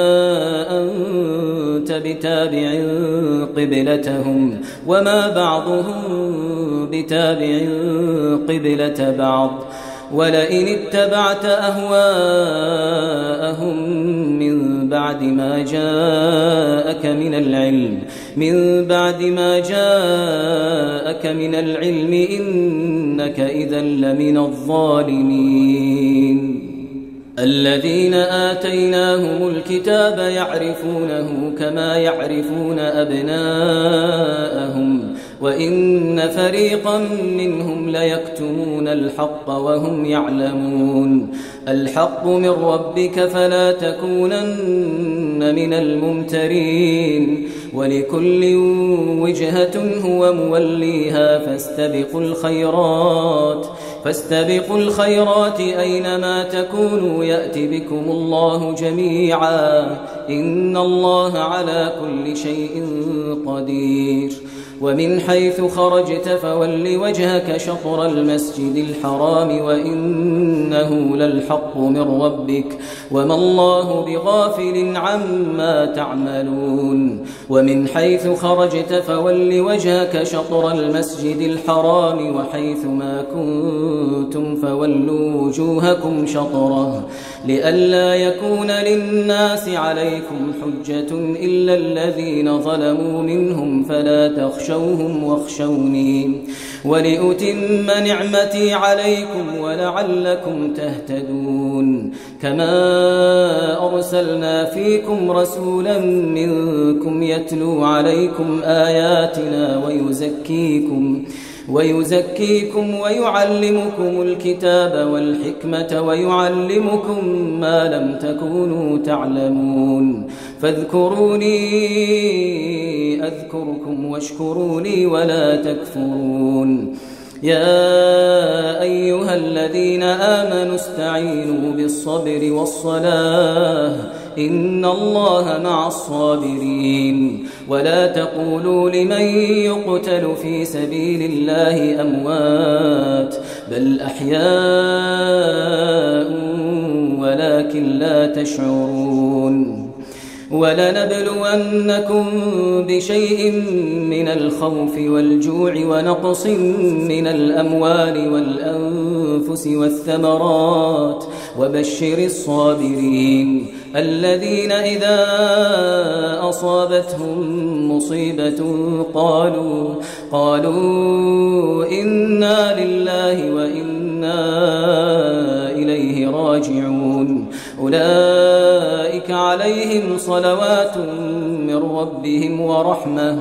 أنت بتابع قبلتهم وما بعضهم بتابع قبلة بعض ولئن اتبعت أهواءهم من بعد ما جاءك من العلم من بعد ما جاءك من العلم إنك إذا لمن الظالمين الذين آتيناهم الكتاب يعرفونه كما يعرفون أبناءهم وإن فريقا منهم ليكتمون الحق وهم يعلمون الحق من ربك فلا تكونن من الممترين ولكل وجهة هو موليها فاستبقوا الخيرات فاستبقوا الخيرات أينما تكونوا يأتي بكم الله جميعا إن الله على كل شيء قدير ومن حيث خرجت فول وجهك شطر المسجد الحرام وإنه للحق من ربك وما الله بغافل عما تعملون ومن حيث خرجت فول وجهك شطر المسجد الحرام وحيث ما كنتم فولوا وجوهكم شطره لئلا يكون للناس عليكم حجة إلا الذين ظلموا منهم فلا تخشوا فاخشوهم واخشوني ولأتم نعمتي عليكم ولعلكم تهتدون كما أرسلنا فيكم رسولا منكم يتلو عليكم آياتنا ويزكيكم ويزكيكم ويعلمكم الكتاب والحكمة ويعلمكم ما لم تكونوا تعلمون فاذكروني أذكركم واشكروا لي ولا تكفرون يا أيها الذين آمنوا استعينوا بالصبر والصلاة إن الله مع الصابرين ولا تقولوا لمن يقتل في سبيل الله أموات بل أحياء ولكن لا تشعرون ولنبلونكم بشيء من الخوف والجوع ونقص من الأموال والأنفس والثمرات وبشر الصابرين الذين إذا أصابتهم مصيبة قالوا قالوا إنا لله وإنا إليه راجعون أولئك عليهم صلوات من ربهم ورحمة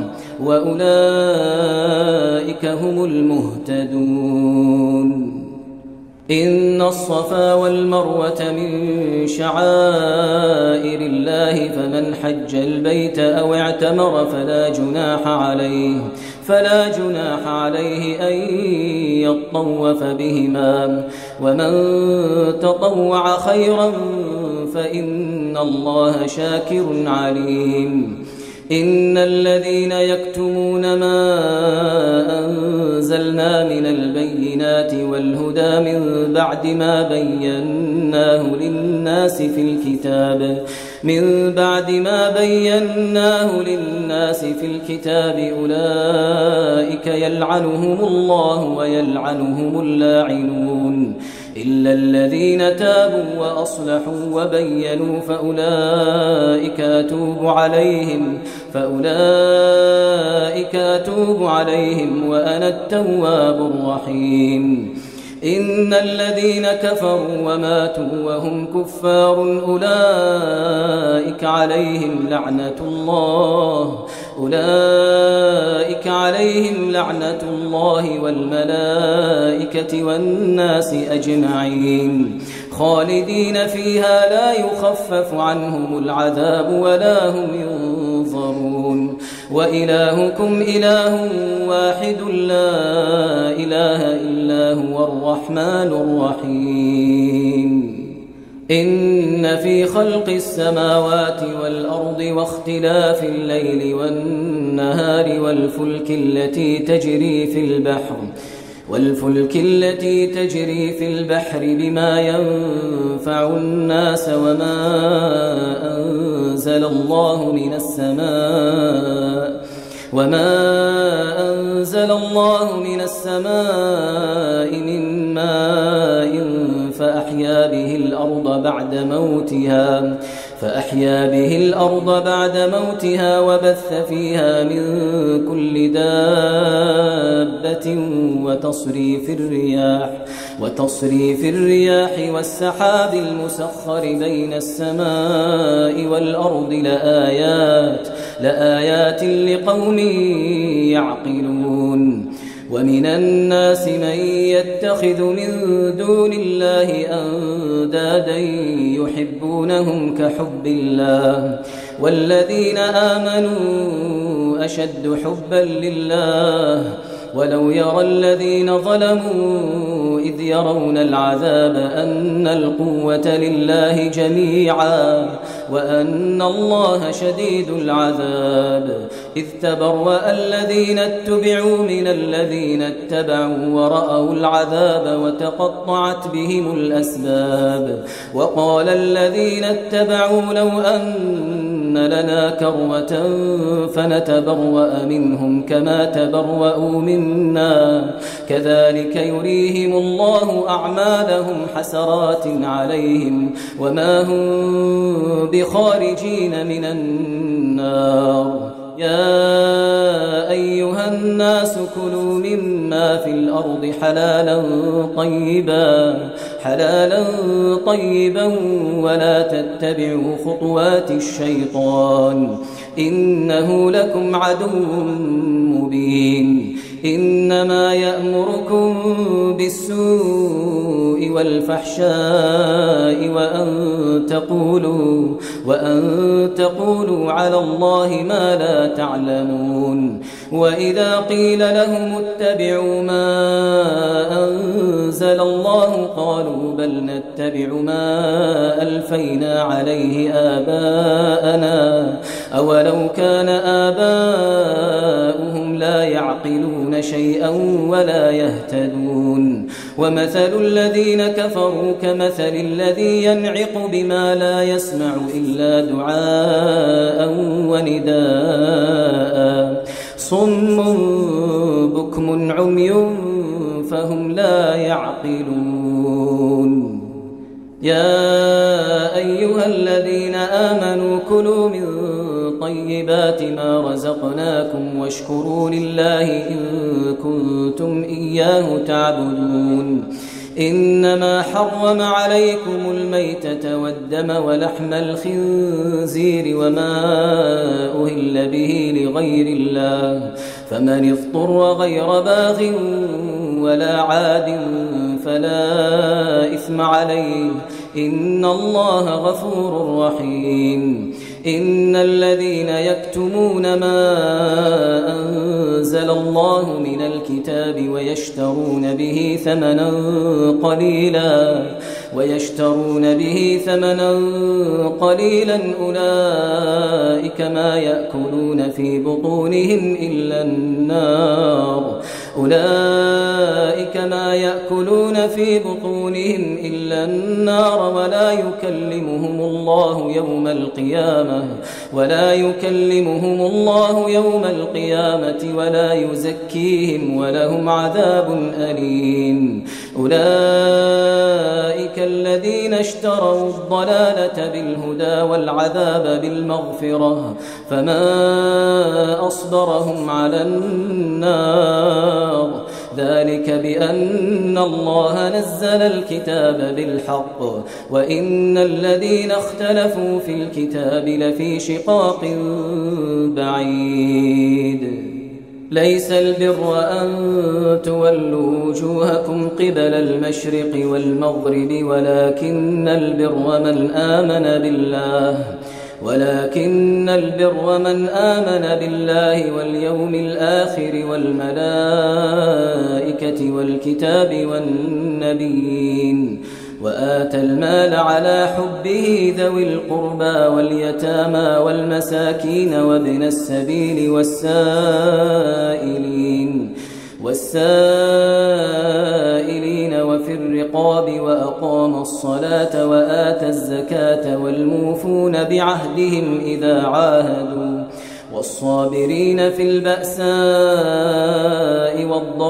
وأولئك هم المهتدون إن الصفا والمروة من شعائر الله فمن حج البيت أو اعتمر فلا جناح عليه فلا جناح عليه أن يطوف بهما ومن تطوع خيرا فإن الله شاكر عليم إن الذين يكتمون ما أنزلنا من البينات والهدى من بعد ما بيناه للناس في الكتاب من بعد ما بيناه للناس في الكتاب أولئك يلعنهم الله ويلعنهم اللاعنون إلا الذين تابوا وأصلحوا وبينوا فأولئك أتوب عليهم فأولئك أتوب عليهم وأنا التواب الرحيم إن الذين كفروا وماتوا وهم كفار أولئك عليهم لعنة الله أولئك عليهم لعنة الله والملائكة والناس أجمعين خالدين فيها لا يخفف عنهم العذاب ولا هم ينظرون وإلهكم إله واحد لا إله إلا هو الرحمن الرحيم إن في خلق السماوات والأرض واختلاف الليل والنهار والفلك التي تجري في البحر والفلك التي تجري في البحر بما ينفع الناس وما أنزل الله من السماء وما أنزل الله من السماء من ماء فأحيا به الأرض بعد موتها فأحيا به الأرض بعد موتها وبث فيها من كل دابة وتصريف الرياح وتصريف الرياح والسحاب المسخر بين السماء والأرض لآيات لآيات لقوم يعقلون ومن الناس من يتخذ من دون الله أندادا يحبونهم كحب الله والذين آمنوا أشد حبا لله ولو يرى الذين ظلموا إذ يرون العذاب أن القوة لله جميعا وأن الله شديد العذاب إذ تبرأ الذين اتبعوا من الذين اتبعوا ورأوا العذاب وتقطعت بهم الأسباب وقال الذين اتبعوا لو أن لنا كرة فنتبرأ منهم كما تبرأوا منا كذلك يريهم الله أعمالهم حسرات عليهم وما هم بخارجين من النار يا أيها الناس كلوا مما في الأرض حلالا طيبا حلالا طيبا ولا تتبعوا خطوات الشيطان إنه لكم عدو مبين إنما يأمركم بالسوء والفحشاء وأن تقولوا وأن تقولوا على الله ما لا تعلمون وإذا قيل لهم اتبعوا ما أنزل الله قالوا بل نتبع ما ألفينا عليه آباءنا أولو كان آباؤهم لا يعقلون شيئا ولا يهتدون ومثل الذين كفروا كمثل الذي ينعق بما لا يسمع إلا دعاء ونداء صم بكم عمي فهم لا يعقلون يا أيها الذين آمنوا كلوا من طيبات ما رزقناكم واشكروا لله إن كنتم إياه تعبدون إنما حرم عليكم الميتة والدم ولحم الخنزير وما أهل به لغير الله فمن اضطر غير باغ ولا عاد فلا إثم عليه إن الله غفور رحيم إن الذين يكتمون ما أنزل الله من الكتاب ويشترون به ثمنا قليلا ويشترون به ثمنا قليلا أولئك ما يأكلون في بطونهم إلا النار أولئك ما يأكلون في بطونهم إلا النار ولا يكلمهم الله يوم القيامة ولا يكلمهم الله يوم القيامة ولا يزكيهم ولهم عذاب أليم أولئك الذين اشتروا الضلالة بالهدى والعذاب بالمغفرة فما أصبرهم على النار ذلك بأن الله نزل الكتاب بالحق وإن الذين اختلفوا في الكتاب لفي شقاق بعيد ليس البر أن تولوا وجوهكم قبل المشرق والمغرب ولكن البر من آمن بالله ولكن البر من آمن بالله واليوم الآخر والملائكة والكتاب والنبيين وآتى المال على حبه ذوي القربى واليتامى والمساكين وابن السبيل والسائلين والسائلين وفي الرقاب وأقام الصلاة وآتى الزكاة والموفون بعهدهم إذا عاهدوا والصابرين في البأساء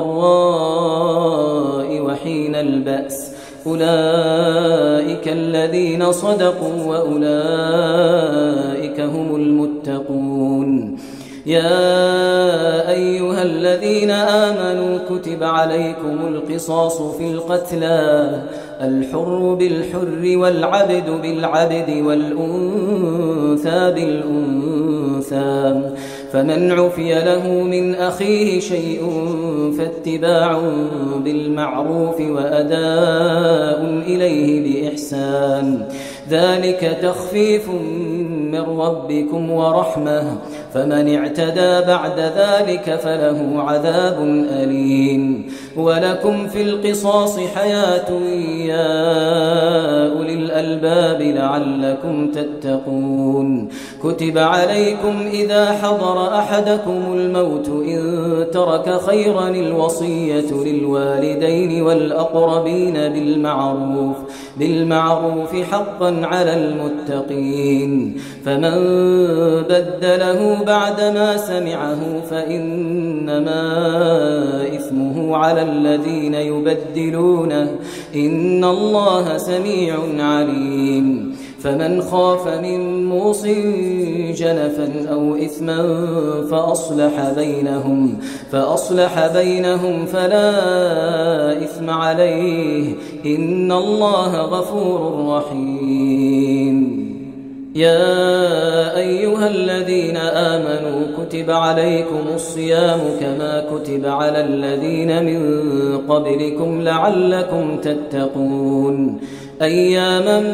والضراء وحين البأس أولئك الذين صدقوا وأولئك هم المتقون يا أيها الذين آمنوا كتب عليكم القصاص في القتلى الحر بالحر والعبد بالعبد والأنثى بالأنثى فمن عفي له من أخيه شيء فاتباع بالمعروف وأداء إليه بإحسان ذلك تخفيف من ربكم ورحمة فمن اعتدى بعد ذلك فله عذاب أليم ولكم في القصاص حياة يا أولي الألباب لعلكم تتقون كتب عليكم إذا حضر أحدكم الموت إن ترك خيرا الوصية للوالدين والأقربين بالمعروف بالمعروف حقا على المتقين فمن بدله بعدما سمعه فإنما إثمه على الذين يبدلونه إن الله سميع عليم فمن خاف من موص جنفا أو إثما فأصلح بينهم فأصلح بينهم فلا إثم عليه إن الله غفور رحيم. يا أيها الذين آمنوا كتب عليكم الصيام كما كتب على الذين من قبلكم لعلكم تتقون أياما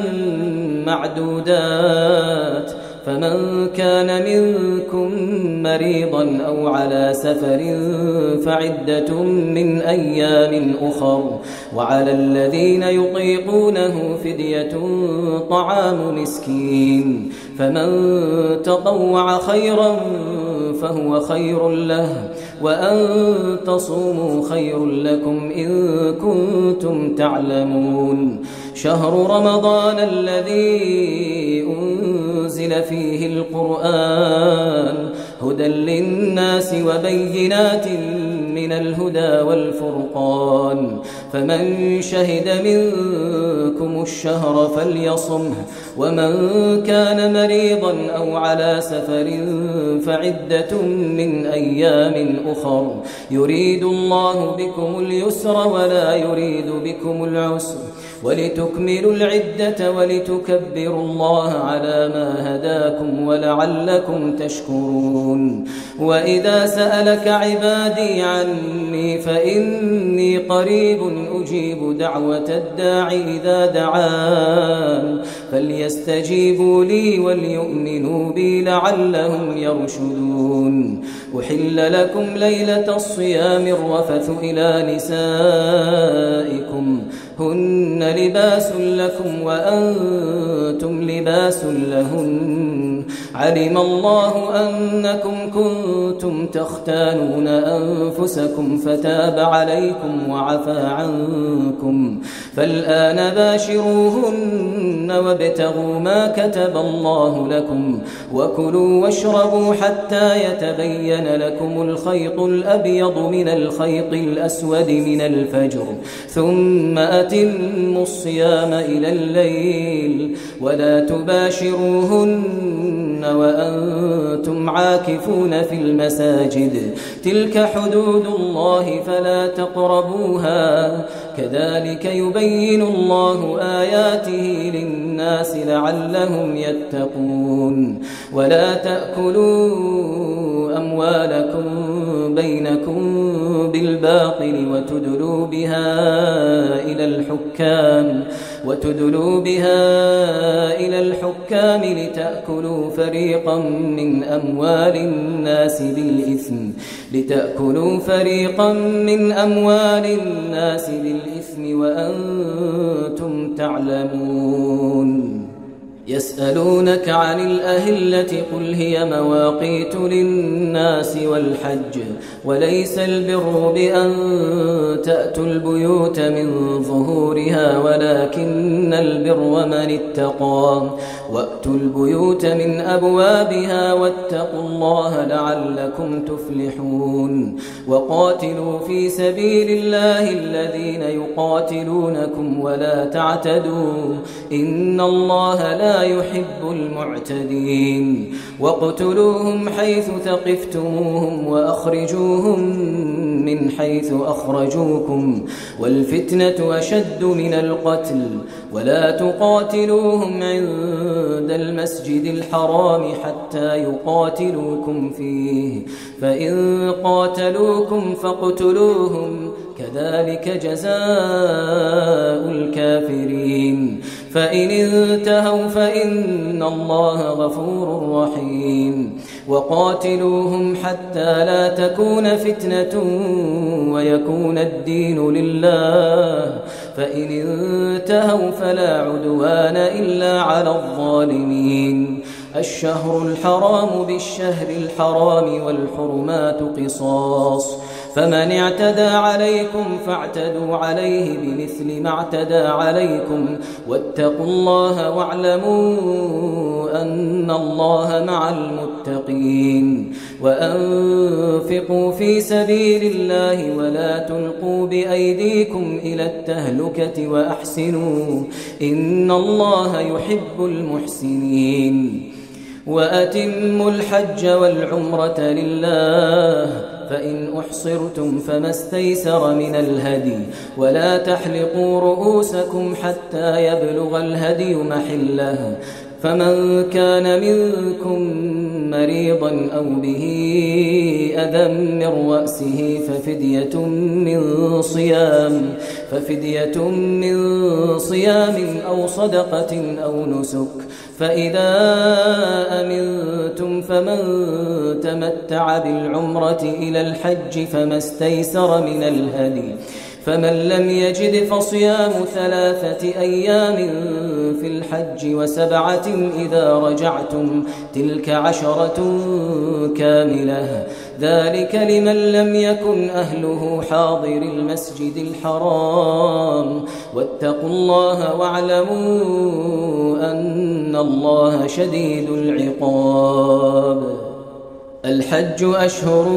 معدودات فمن كان منكم مريضا أو على سفر فعدة من أيام أخر وعلى الذين يطيقونه فدية طعام مسكين فمن تطوع خيرا فهو خير له وأن تصوموا خير لكم إن كنتم تعلمون. شهر رمضان الذي أنزل فيه القرآن هدى للناس وبينات من الهدى والفرقان فمن شهد منكم الشهر فليصمه ومن كان مريضا أو على سفر فعدة من أيام أخر يريد الله بكم اليسر ولا يريد بكم العسر ولتكملوا العدة ولتكبروا الله على ما هداكم ولعلكم تشكرون. وإذا سألك عبادي عني فإني قريب أجيب دعوة الداع إذا دعان فليستجيبوا لي وليؤمنوا بي لعلهم يرشدون. أحل لكم ليلة الصيام الرفث إلى نسائكم هن لباس لكم وأنتم لباس لهن علم الله أنكم كنتم تختانون أنفسكم فتاب عليكم وعفى عنكم فالآن باشروهن وابتغوا ما كتب الله لكم وكلوا واشربوا حتى يتبين لكم الخيط الأبيض من الخيط الأسود من الفجر ثم أتموا الصيام إلى الليل ولا تباشروهن وأنتم عاكفون في المساجد تلك حدود الله فلا تقربوها كذلك يبين الله آياته للناس لعلهم يتقون. ولا تأكلوا أموالكم بينكم بالباطل وتدلوا بها إلى الحكام وتدلوا بها إلى الحكام لتأكلوا فريقا من أموال الناس بالإثم لتأكلوا فريقا من أموال الناس بالإثم وأنتم تعلمون. يسألونك عن الأهلة قل هي مواقيت للناس والحج وليس البر بأن تأتوا البيوت من ظهورها ولكن البر من اتقى وأتوا البيوت من أبوابها واتقوا الله لعلكم تفلحون. وقاتلوا في سبيل الله الذين يقاتلونكم ولا تعتدوا إن الله لا يحب المعتدين. واقتلوهم حيث ثقفتموهم وأخرجوهم من حيث أخرجوكم والفتنة أشد من القتل ولا تقاتلوهم عند المسجد الحرام حتى يقاتلوكم فيه فإن قاتلوكم فاقتلوهم كذلك جزاء الكافرين. فإن انتهوا فإن الله غفور رحيم. وقاتلوهم حتى لا تكون فتنة ويكون الدين لله فإن انتهوا فلا عدوان إلا على الظالمين. الشهر الحرام بالشهر الحرام والحرمات قصاص فمن اعتدى عليكم فاعتدوا عليه بمثل ما اعتدى عليكم واتقوا الله واعلموا أن الله مع المتقين وأنفقوا في سبيل الله ولا تلقوا بأيديكم إلى التهلكة وأحسنوا إن الله يحب المحسنين وأتموا الحج والعمرة لله فإن أحصرتم فما استيسر من الهدي ولا تحلقوا رؤوسكم حتى يبلغ الهدي محله فمن كان منكم مريضا أو به أذى من رأسه ففدية من صيام ففدية من صيام أو صدقة أو نسك فإذا أمنتم فمن تمتع بالعمرة إلى الحج فما استيسر من الهدي فمن لم يجد فصيام ثلاثة أيام في الحج وسبعة إذا رجعتم تلك عشرة كاملة ذلك لمن لم يكن أهله حاضر المسجد الحرام واتقوا الله واعلموا أن الله شديد العقاب الحج أشهر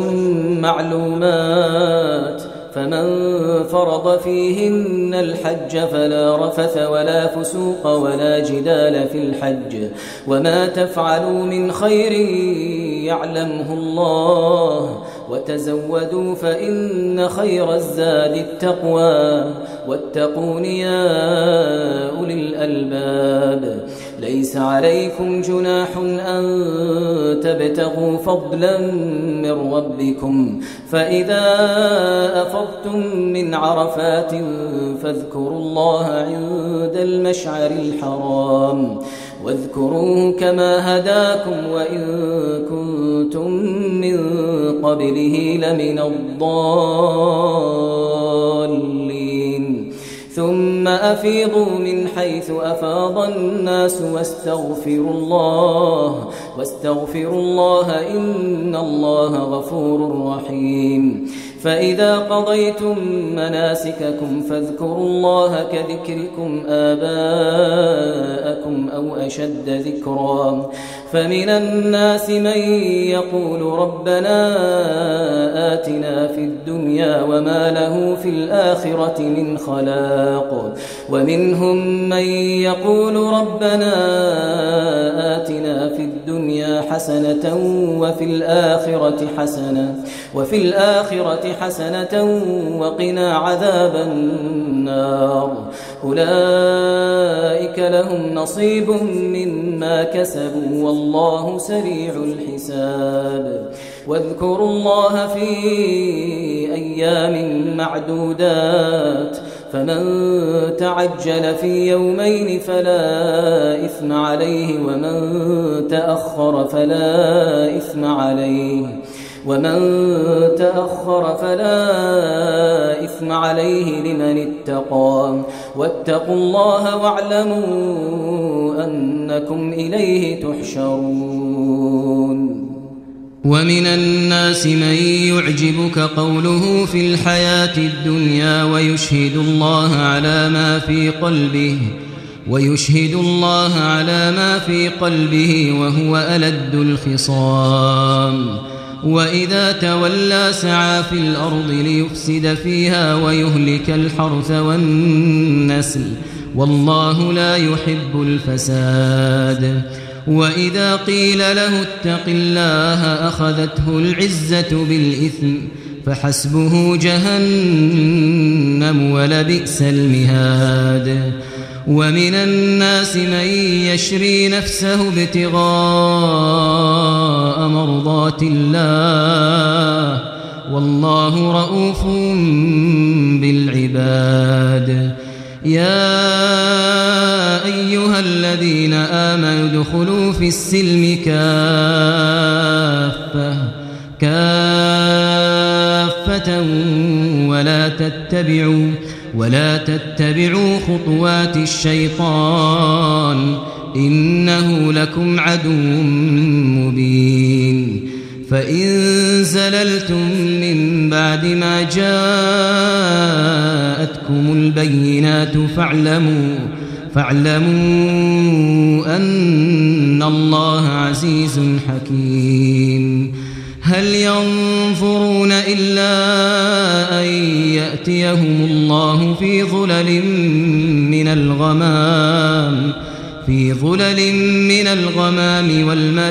معلومات فمن فرض فيهن الحج فلا رفث ولا فسوق ولا جدال في الحج وما تفعلوا من خير يعلمه الله وتزودوا فإن خير الزاد التقوى واتقون يا أولي الألباب ليس عليكم جناح أن تبتغوا فضلا من ربكم فإذا أفضتم من عرفات فاذكروا الله عند المشعر الحرام واذكروه كما هداكم وإن كنتم من قبله لمن الضالين ثم أفيضوا من حيث أفاض الناس واستغفروا الله واستغفروا الله إن الله غفور رحيم فإذا قضيتم مناسككم فاذكروا الله كذكركم آباءكم أو أشد ذكرا فمن الناس من يقول ربنا آتنا في الدنيا وما له في الآخرة من خلاق ومنهم من يقول ربنا آتنا في الدنيا حسنة وفي الآخرة حسنة وفي الآخرة حسنة وقنا عذاب النار أولئك لهم نصيب مما كسبوا والله سريع الحساب واذكروا الله في أيام معدودات فمن تعجل في يومين فلا إثم عليه ومن تأخر فلا إثم عليه ومن تأخر فلا إثم عليه لمن اتقى واتقوا الله واعلموا أنكم إليه تحشرون ومن الناس من يعجبك قوله في الحياة الدنيا ويشهد الله على ما في قلبه ويشهد الله على ما في قلبه وهو ألد الخصام وإذا تولى سعى في الأرض ليفسد فيها ويهلك الحرث والنسل والله لا يحب الفساد وإذا قيل له اتق الله أخذته العزة بالإثم فحسبه جهنم ولبئس المهاد ومن الناس من يشري نفسه ابتغاء مرضات الله والله رؤوف بالعباد يا أيها الذين آمنوا ادخلوا في السلم كافة كافة ولا تتبعوا ولا تتبعوا خطوات الشيطان إنه لكم عدو مبين فإن زللتم من بعد ما جاءتكم البينات فاعلموا فاعلموا أن الله عزيز حكيم. هل ينظرون إلا أن يأتيهم الله في ظلل من الغمام في ظلل من الغمام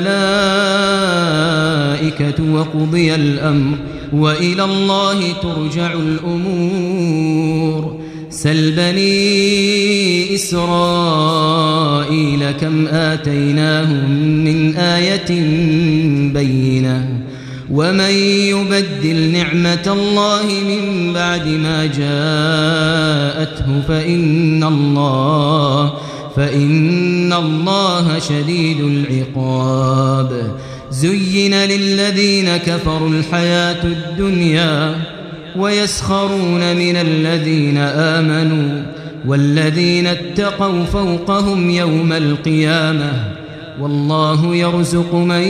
والملائكة وقضي الأمر وإلى الله ترجع الأمور. سل بني إسرائيل كم آتيناهم من آية بينة ومن يبدل نعمة الله من بعد ما جاءته فإن الله فإن الله شديد العقاب. زين للذين كفروا الحياة الدنيا ويسخرون من الذين آمنوا والذين اتقوا فوقهم يوم القيامة والله يرزق من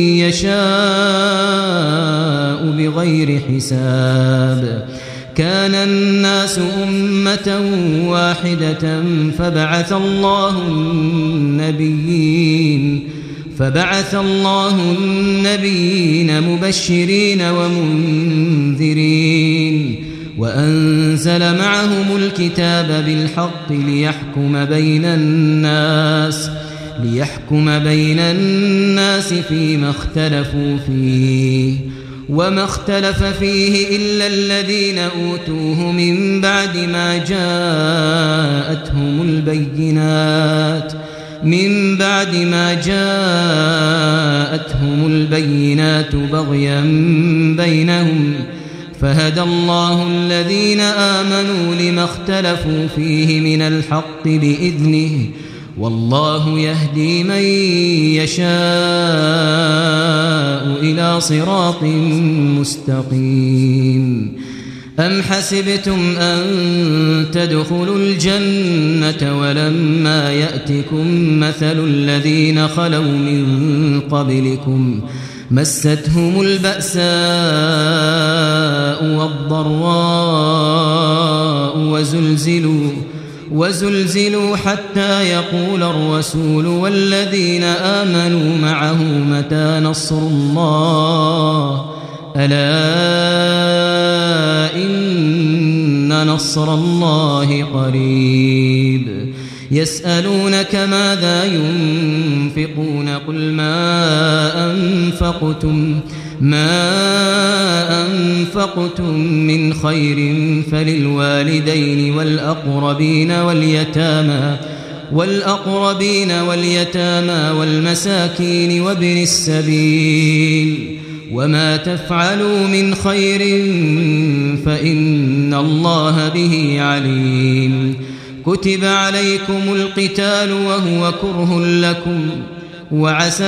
يشاء بغير حساب. كان الناس أمة واحدة فبعث الله النبيين فبعث الله النبيين مبشرين ومنذرين وأنزل معهم الكتاب بالحق ليحكم بين الناس ليحكم بين الناس فيما اختلفوا فيه وما اختلف فيه إلا الذين أوتوه من بعد ما جاءتهم البينات من بعد ما جاءتهم البينات بغيا بينهم فهدى الله الذين آمنوا لما اختلفوا فيه من الحق بإذنه والله يهدي من يشاء إلى صراط مستقيم. أم حسبتم أن تدخلوا الجنة ولما يأتكم مثل الذين خلوا من قبلكم مستهم البأساء والضراء وزلزلوا وزلزلوا حتى يقول الرسول والذين آمنوا معه متى نصر الله ألا إن نصر الله قريب. يسألونك ماذا ينفقون قل ما أنفقتم ما أنفقتم من خير فللوالدين والأقربين واليتامى والأقربين واليتامى والمساكين وابن السبيل وما تفعلوا من خير فإن الله به عليم. كتب عليكم القتال وهو كره لكم وعسى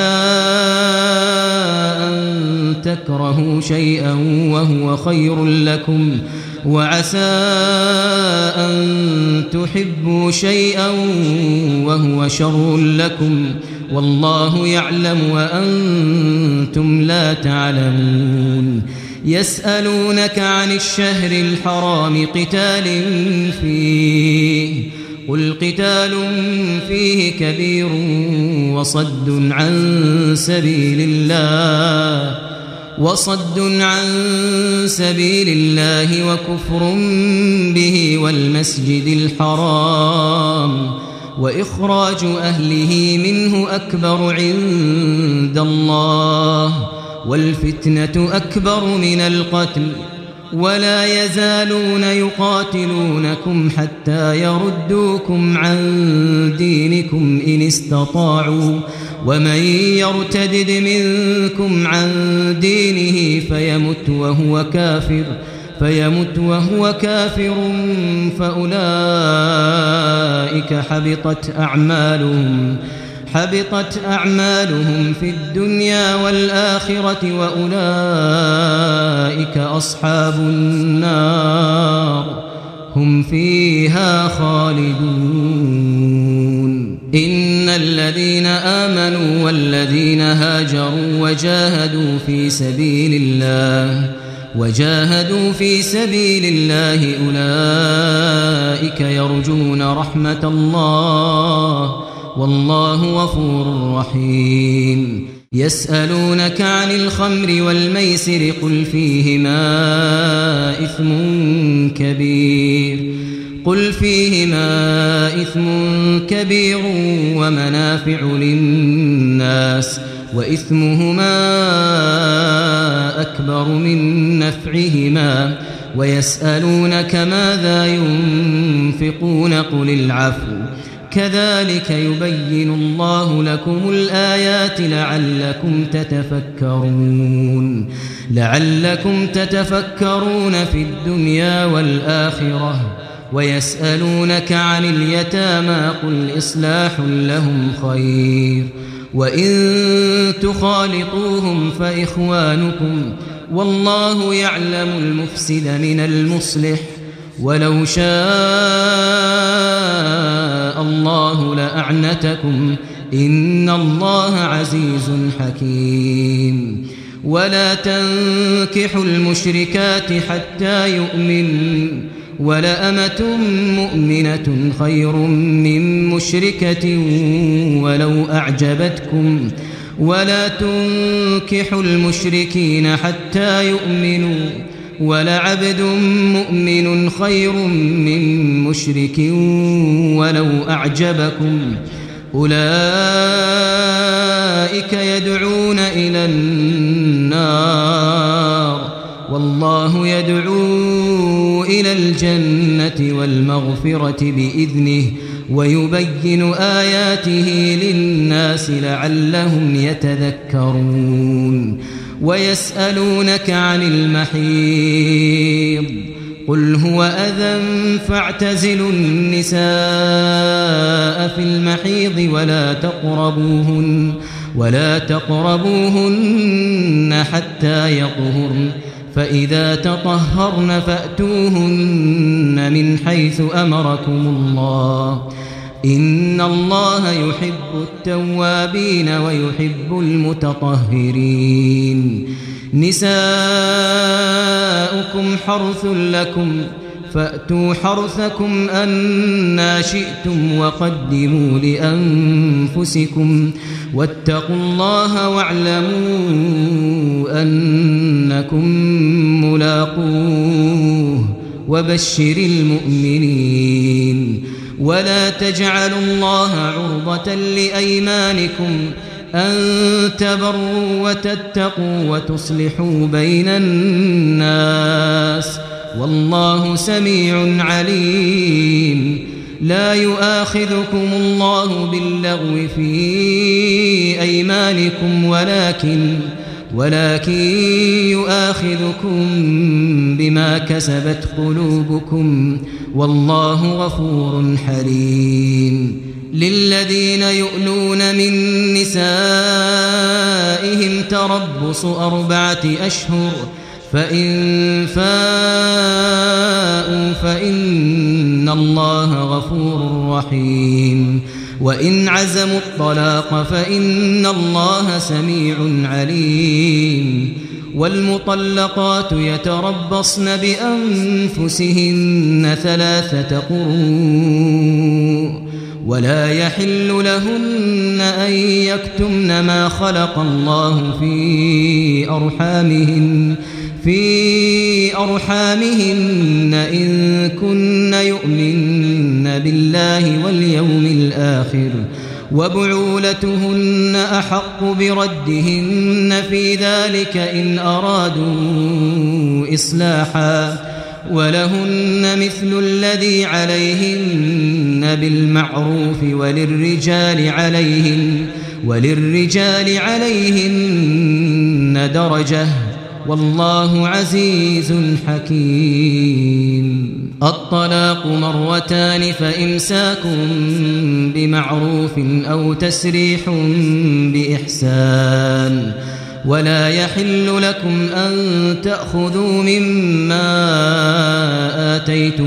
أن تكرهوا شيئا وهو خير لكم وعسى أن تحبوا شيئا وهو شر لكم والله يعلم وأنتم لا تعلمون. يسألونك عن الشهر الحرام قتال فيه قل قتال فيه كبير وصد عن سبيل الله وصد عن سبيل الله وكفر به والمسجد الحرام وإخراج أهله منه أكبر عند الله والفتنة أكبر من القتل ولا يزالون يقاتلونكم حتى يردوكم عن دينكم إن استطاعوا ومن يرتدد منكم عن دينه فيمت وهو كافر فيمت وهو كافر فأولئك حبطت أعمالهم حبطت أعمالهم في الدنيا والآخرة وأولئك أصحاب النار هم فيها خالدون. إن الذين آمنوا والذين هاجروا وجاهدوا في سبيل الله وجاهدوا في سبيل الله أولئك يرجون رحمة الله والله غفور رحيم. يسألونك عن الخمر والميسر قل فيهما إثم كبير قل فيهما إثم كبير ومنافع للناس وإثمهما أكبر من نفعهما ويسألونك ماذا ينفقون قل العفو كذلك يبين الله لكم الآيات لعلكم تتفكرون لعلكم تتفكرون في الدنيا والآخرة. ويسألونك عن اليتامى قل إصلاح لهم خير وإن تخالطوهم فإخوانكم والله يعلم المفسد من المصلح ولو شاء الله لأعنتكم إن الله عزيز حكيم. ولا تنكحوا المشركات حتى يؤمنوا ولأمة مؤمنة خير من مشركة ولو أعجبتكم ولا تنكحوا المشركين حتى يؤمنوا ولعبد مؤمن خير من مشرك ولو أعجبكم أولئك يدعون إلى النار والله يدعو إلى الجنة والمغفرة بإذنه ويبين آياته للناس لعلهم يتذكرون. ويسألونك عن المحيض قل هو أذى فاعتزلوا النساء في المحيض ولا تقربوهن ولا تقربوهن حتى يطهرن فإذا تطهرن فأتوهن من حيث أمركم الله إن الله يحب التوابين ويحب المتطهرين. نساؤكم حرث لكم فأتوا حرثكم أنى شئتم وقدموا لأنفسكم واتقوا الله واعلموا أنكم ملاقوه وبشر المؤمنين. ولا تجعلوا الله عرضة لأيمانكم أن تبروا وتتقوا وتصلحوا بين الناس والله سميع عليم. لا يؤاخذكم الله باللغو في أيمانكم ولكن ولكن يؤاخذكم بما كسبت قلوبكم والله غفور حليم. للذين يؤلون من نسائهم تربص أربعة أشهر فإن فاءوا فإن الله غفور رحيم. وإن عزموا الطلاق فإن الله سميع عليم. والمطلقات يتربصن بأنفسهن ثلاثة قروء ولا يحل لهن أن يكتمن ما خلق الله في أرحامهن في أرحامهن إن كن يؤمن بالله واليوم الآخر وبعولتهن أحق بردهن في ذلك إن أرادوا إصلاحا ولهن مثل الذي عليهن بالمعروف وللرجال عليهن وللرجال عليهن درجة والله عزيز حكيم. الطلاق مرتان فإمساك بمعروف أو تسريح بإحسان ولا يحل لكم أن تأخذوا مما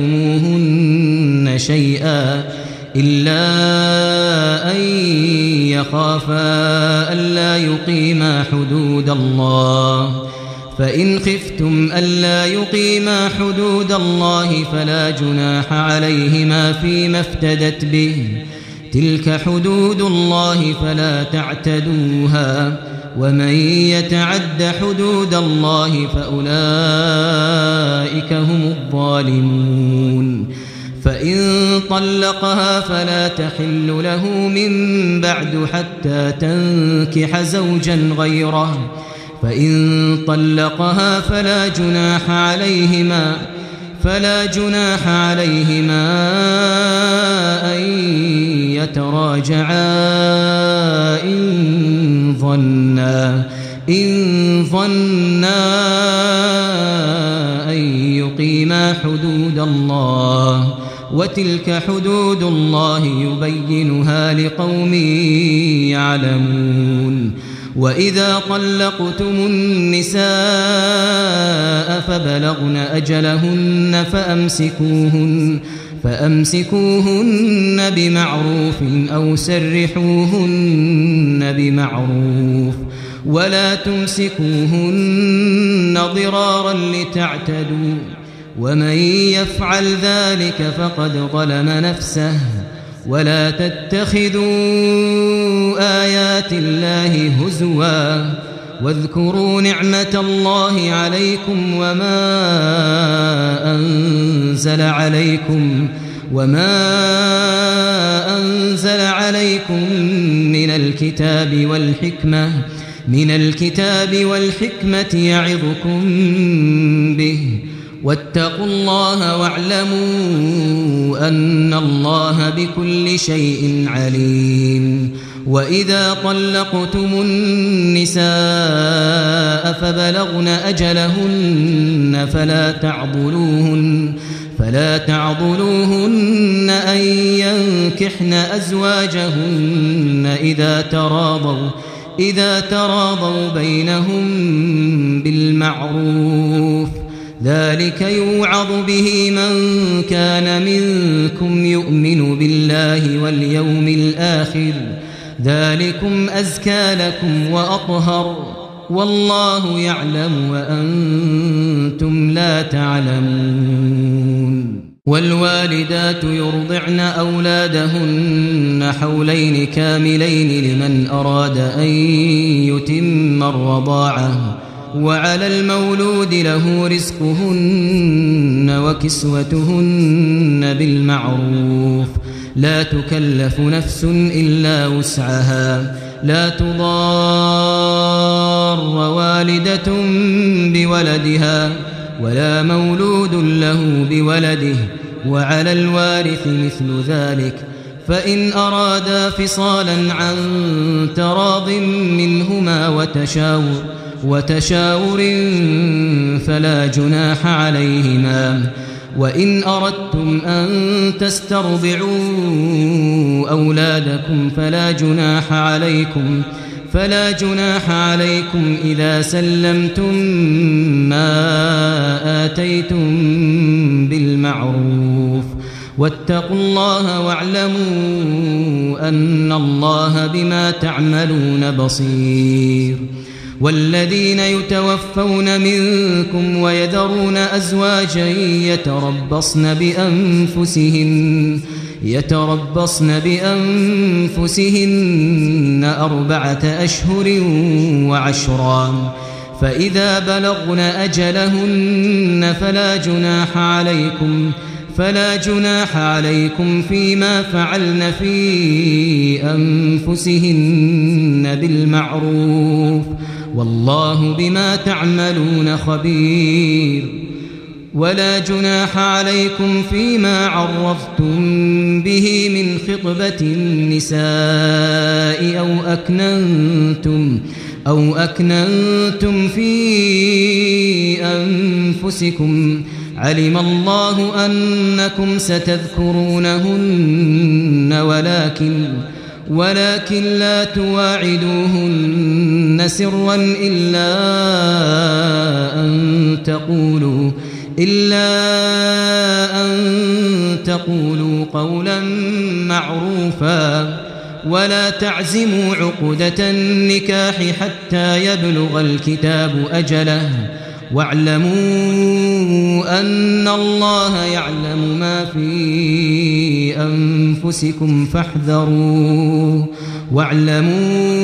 آتيتموهن شيئا إلا أن يخافا ألا يقيما حدود الله فإن خفتم ألا يقيما حدود الله فلا جناح عليهما فيما افتدت به تلك حدود الله فلا تعتدوها ومن يتعد حدود الله فأولئك هم الظالمون فإن طلقها فلا تحل له من بعد حتى تنكح زوجا غيره فإن طلقها فلا جناح عليهما فلا جناح عليهما أن يتراجعا إن ظنا إن ظنا أن يقيما حدود الله وتلك حدود الله يبينها لقوم يعلمون وإذا طلقتم النساء فبلغن أجلهن فأمسكوهن فأمسكوهن بمعروف أو سرحوهن بمعروف ولا تمسكوهن ضرارا لتعتدوا ومن يفعل ذلك فقد ظلم نفسه ولا تتخذوا آيات الله هزوا واذكروا نعمة الله عليكم وما أنزل عليكم وما أنزل عليكم من الكتاب والحكمة من الكتاب والحكمة يعظكم به واتقوا الله واعلموا أن الله بكل شيء عليم وإذا طلقتم النساء فبلغن أجلهن فلا تعضلوهن فلا تعضلوهن أن ينكحن أزواجهن إذا تراضوا إذا تراضوا بينهم بالمعروف ذلك يوعظ به من كان منكم يؤمن بالله واليوم الآخر ذلكم أزكى لكم وأطهر والله يعلم وأنتم لا تعلمون والوالدات يرضعن أولادهن حولين كاملين لمن أراد أن يتم الرضاعة وعلى المولود له رزقهن وكسوتهن بالمعروف لا تكلف نفس إلا وسعها لا تضار والدة بولدها ولا مولود له بولده وعلى الوارث مثل ذلك فإن أرادا فصالا عن تراض منهما وتشاور وتشاور فلا جناح عليهما وإن أردتم أن تسترضعوا أولادكم فلا جناح عليكم فلا جناح عليكم إذا سلمتم ما آتيتم بالمعروف واتقوا الله واعلموا أن الله بما تعملون بصير والذين يتوفون منكم ويذرون أزواجا يتربصن بأنفسهن يتربصن بأنفسهن أربعة أشهر وعشرا فإذا بلغن أجلهن فلا جناح عليكم فلا جناح عليكم فيما فعلن في أنفسهن بالمعروف والله بما تعملون خبير ولا جناح عليكم فيما عرضتم به من خطبة النساء أو أكننتم أو أكننتم في أنفسكم علم الله أنكم ستذكرونهن ولكن ولكن لا تواعدوهن سرا إلا أن تقولوا إلا أن تقولوا قولا معروفا ولا تعزموا عقدة النكاح حتى يبلغ الكتاب أجله واعلموا أن الله يعلم ما في أنفسكم فاحذروه واعلموا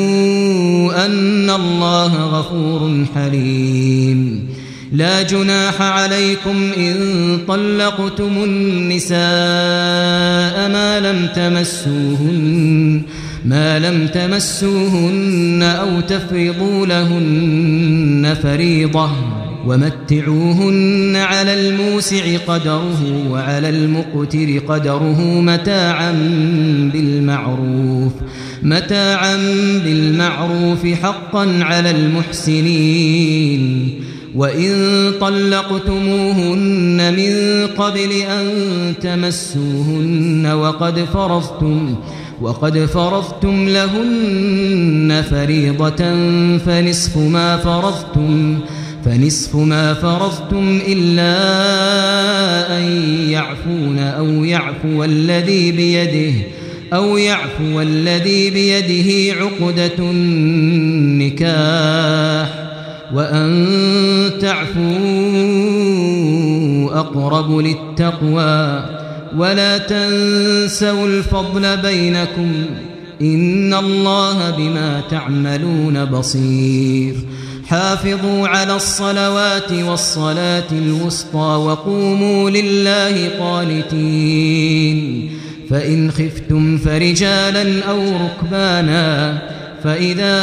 أن الله غفور حليم لا جناح عليكم إن طلقتم النساء ما لم تمسوهن ما لم تمسوهن أو تفرضوا لهن فريضة ومتعوهن على الموسع قدره وعلى المقتر قدره متاعا بالمعروف متاعا بالمعروف حقا على المحسنين وإن طلقتموهن من قبل أن تمسوهن وقد فرضتم وقد فرضتم لهن فريضة فنصف ما فرضتم فنصف ما فرضتم إلا أن يعفون أو يعفو الذي بيده أو يعفو الذي بيده عقدة النكاح وأن تعفوا أقرب للتقوى ولا تنسوا الفضل بينكم إن الله بما تعملون بصير حافظوا على الصلوات والصلاة الوسطى وقوموا لله قانتين فإن خفتم فرجالا أو ركبانا فإذا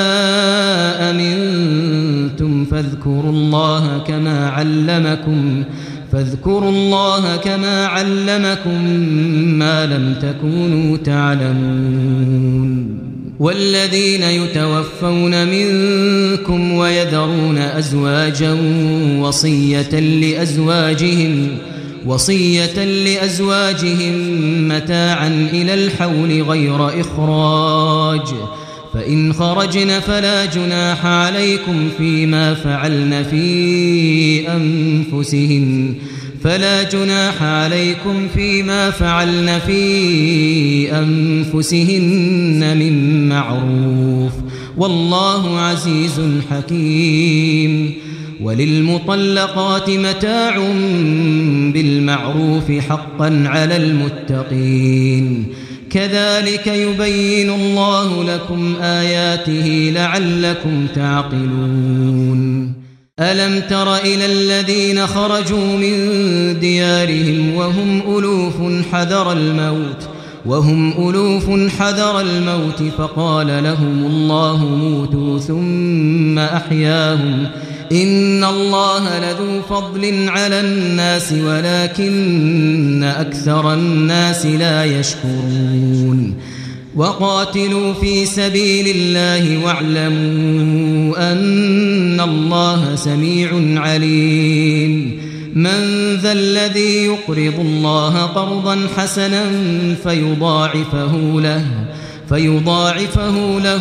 أمنتم فاذكروا الله كما علمكم فاذكروا الله كما علمكم ما لم تكونوا تعلمون والذين يتوفون منكم ويذرون أزواجا وصية لأزواجهم وصية لأزواجهم متاعا إلى الحول غير إخراج فإن خرجن فلا جناح عليكم فيما فعلن في أنفسهن فلا جناح عليكم فيما فعلن في أنفسهن من معروف والله عزيز حكيم وللمطلقات متاع بالمعروف حقا على المتقين كذلك يبين الله لكم آياته لعلكم تعقلون ألم تر إلى الذين خرجوا من ديارهم وهم ألوف حذر الموت وهم ألوف حذر الموت فقال لهم الله موتوا ثم أحياهم إن الله لذو فضل على الناس ولكن أكثر الناس لا يشكرون وقاتلوا في سبيل الله واعلموا أن الله سميع عليم من ذا الذي يقرض الله قرضا حسنا فيضاعفه له فيضاعفه له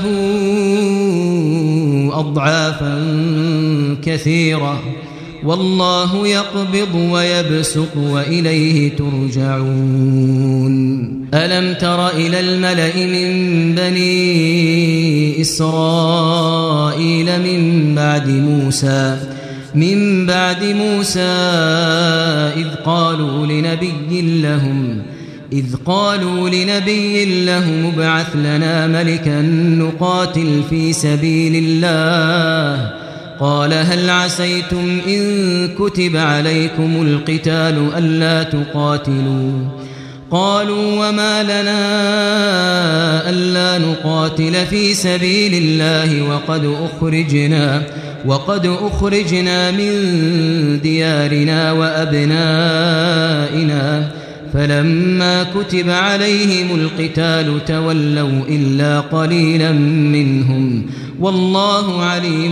أضعافا كثيرة والله يقبض ويبسط وإليه ترجعون ألم تر إلى الملأ من بني إسرائيل من بعد موسى من بعد موسى إذ قالوا لنبي لهم إذ قالوا لنبي لهم ابعث لنا ملكا نقاتل في سبيل الله قال هل عسيتم إن كتب عليكم القتال ألا تقاتلوا قالوا وما لنا ألا نقاتل في سبيل الله وقد أخرجنا وقد أخرجنا من ديارنا وأبنائنا فلما كتب عليهم القتال تولوا إلا قليلا منهم والله عليم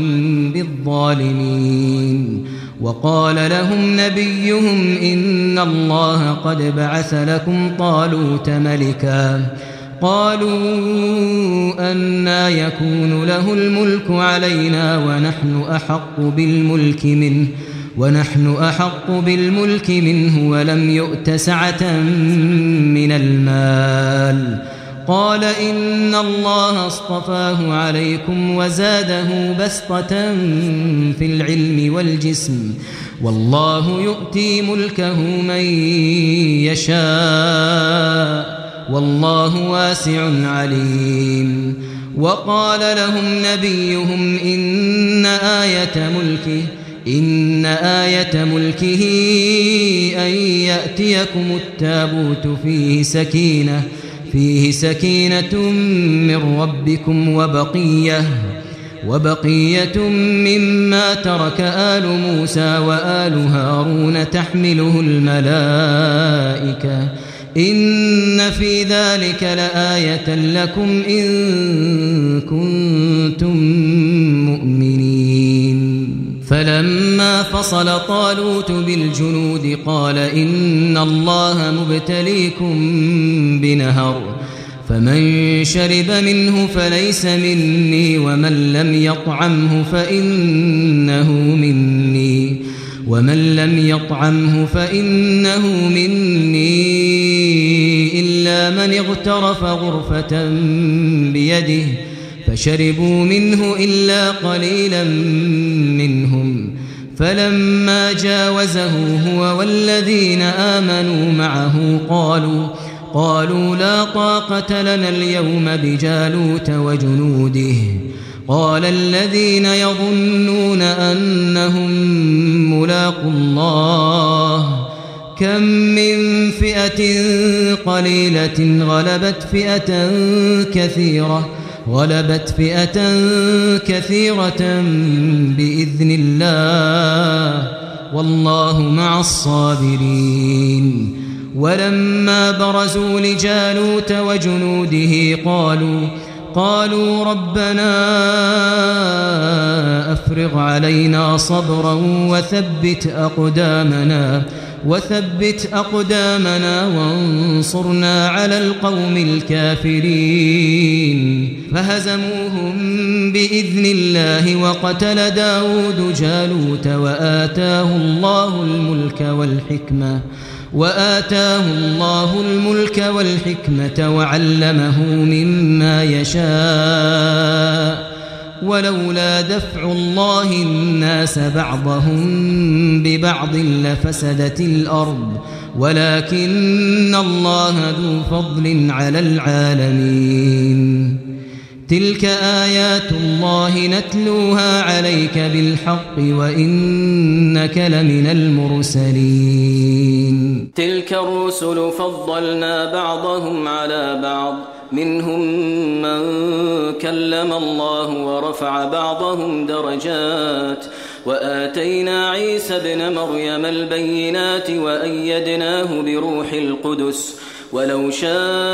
بالظالمين وقال لهم نبيهم إن الله قد بعث لكم طالوت ملكا قالوا أنى يكون له الملك علينا ونحن أحق بالملك منه ونحن أحق بالملك منه ولم يؤت سعة من المال قال إن الله اصطفاه عليكم وزاده بسطة في العلم والجسم والله يؤتي ملكه من يشاء والله واسع عليم. وقال لهم نبيهم إن آية ملكه إن آية ملكه أن يأتيكم التابوت فيه سكينة فيه سكينة من ربكم وبقية وبقية مما ترك آل موسى وآل هارون تحمله الملائكة إن في ذلك لآية لكم إن كنتم مؤمنين. فلما فصل طالوت بالجنود قال إن الله مبتليكم بنهر فمن شرب منه فليس مني ومن لم يطعمه فإنه مني ومن لم يطعمه فإنه مني إلا من اغترف غرفة بيده فشربوا منه إلا قليلا منهم. فلما جاوزه هو والذين آمنوا معه قالوا قالوا لا طاقة لنا اليوم بجالوت وجنوده. قال الذين يظنون أنهم ملاقو الله كم من فئة قليلة غلبت فئة كثيرة غلبت فئة كثيرة بإذن الله والله مع الصابرين. ولما برزوا لجالوت وجنوده قالوا قالوا ربنا أفرغ علينا صبرا وثبت أقدامنا وثبت أقدامنا وانصرنا على القوم الكافرين. فهزموهم بإذن الله وقتل داود جالوت وآتاه الله الملك والحكمة وآتاه الله الملك والحكمة وعلمه مما يشاء ولولا دفع الله الناس بعضهم ببعض لفسدت الأرض ولكن الله ذو فضل على العالمين. تلك آيات الله نتلوها عليك بالحق وإنك لمن المرسلين. تلك الرسل فضلنا بعضهم على بعض منهم من كلم الله ورفع بعضهم درجات وآتينا عيسى ابن مريم البينات وأيدناه بروح القدس ولو شاء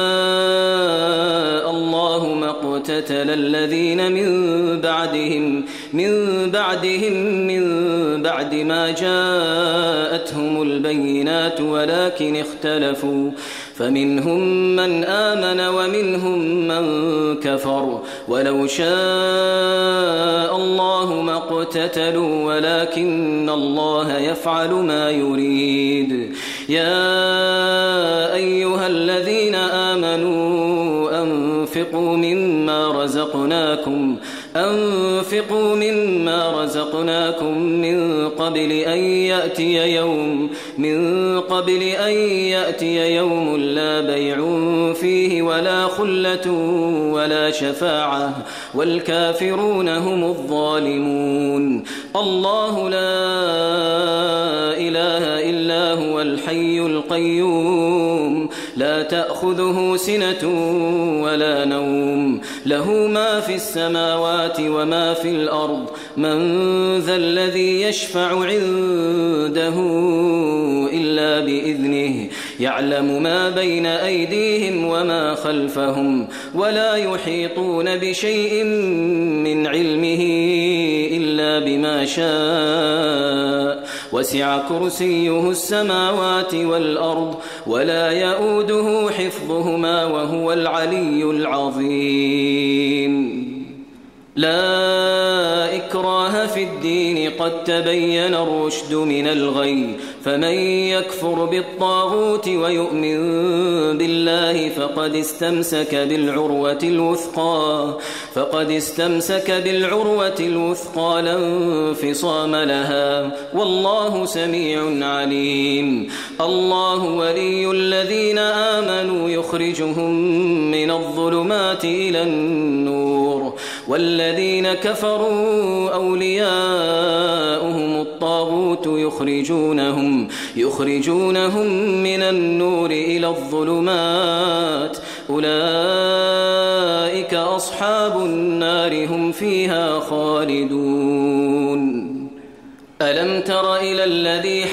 الله ما اقتتل الذين من بعدهم من بعدهم من بعد ما جاءتهم البينات ولكن اختلفوا فمنهم من آمن ومنهم من كفر ولو شاء الله ما اقتتلوا ولكن الله يفعل ما يريد. يا أيها الذين آمنوا أنفقوا مما رزقناكم أنفقوا مما رزقناكم من قبل أن يأتي يوم من قبل أن يأتي يوم لا بيع فيه ولا خلة ولا شفاعة والكافرون هم الظالمون. الله لا إله إلا هو الحي القيوم لا تأخذه سنة ولا نوم له ما في السماوات وما في الأرض من ذا الذي يشفع عنده إلا بإذنه يعلم ما بين أيديهم وما خلفهم ولا يحيطون بشيء من علمه إلا بما شاء وسع كرسيه السماوات والأرض ولا يؤوده حفظهما وهو العلي العظيم. لا إكراه في الدين الدين قد تبين الرشد من الغي، فمن يكفر بالطاغوت ويؤمن بالله فقد استمسك بالعروة الوثقى فقد استمسك بالعروة الوثقى لا انفصام لها، والله سميع عليم. الله ولي الذين آمنوا يخرجهم من الظلمات إلى النور، والذين كفروا أولياؤهم الطاغوت يخرجونهم يخرجونهم من النور إلى الظلمات، أولئك أصحاب النار هم فيها خالدون. ألم تر إلى الذي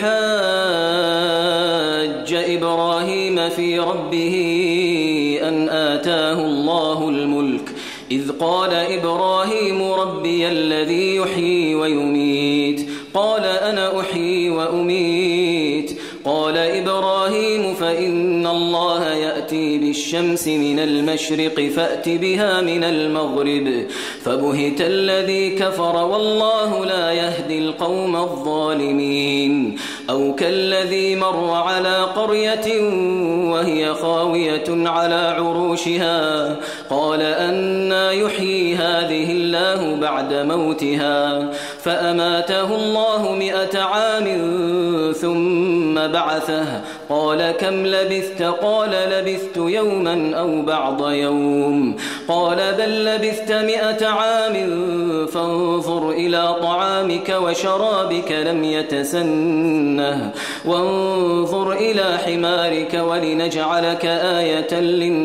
حاج إبراهيم في ربه أن آتاه الله الملك، إذ قال إبراهيم ربي الذي يحيي ويميت، قال أنا أحيي وأميت. قال إبراهيم فإن الله يأتي بالشمس من المشرق فأت بها من المغرب، فبهت الذي كفر والله لا يهدي القوم الظالمين. أو كالذي مر على قرية وهي خاوية على عروشها، قال أنى يحيي هذه الله بعد موتها، فأماته الله مئة عام ثم بعثه، قال كم لبثت؟ قال لبثت يوما أو بعض يوم، قال بل لبثت مئة عام فانظر إلى طعامك وشرابك لم يتسنه، وانظر إلى حمارك ولنجعلك آية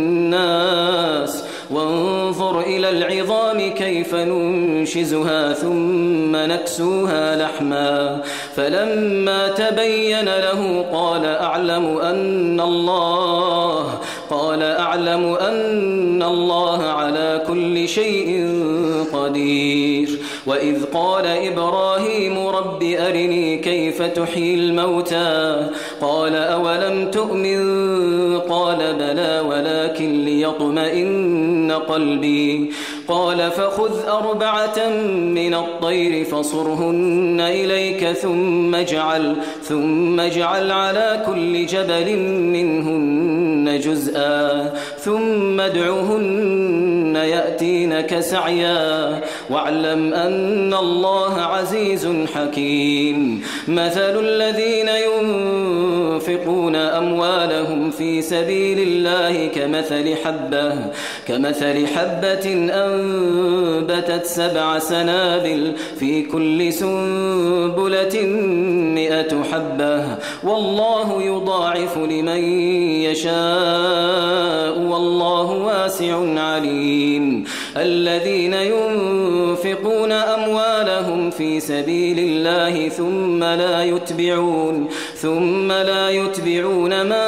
للناس، وانظر إلى العظام كيف ننشزها ثم نكسوها لحما، فلما تبين له قال أعلم أن الله قال أعلم أن الله على كل شيء قدير. وإذ قال إبراهيم رب أرني كيف تحيي الموتى، قال أولم تؤمن؟ قال بلى ولكن ليطمئن قلبي، قال فخذ أربعة من الطير فصرهن إليك ثم اجعل ثم اجعل على كل جبل منهن جزءا ثم ادعهن يأتينك سعيا، واعلم أن الله عزيز حكيم. مثل الذين ينفقون أموالهم في سبيل الله كمثل حبة كمثل حبة أنبتت سبع سنابل في كل سنبلة مئة حبة، والله يضاعف لمن يشاء والله واسع عليم. الذين ينفقون أموالهم في سبيل الله ثم لا يتبعون ثم لا يتبعون ما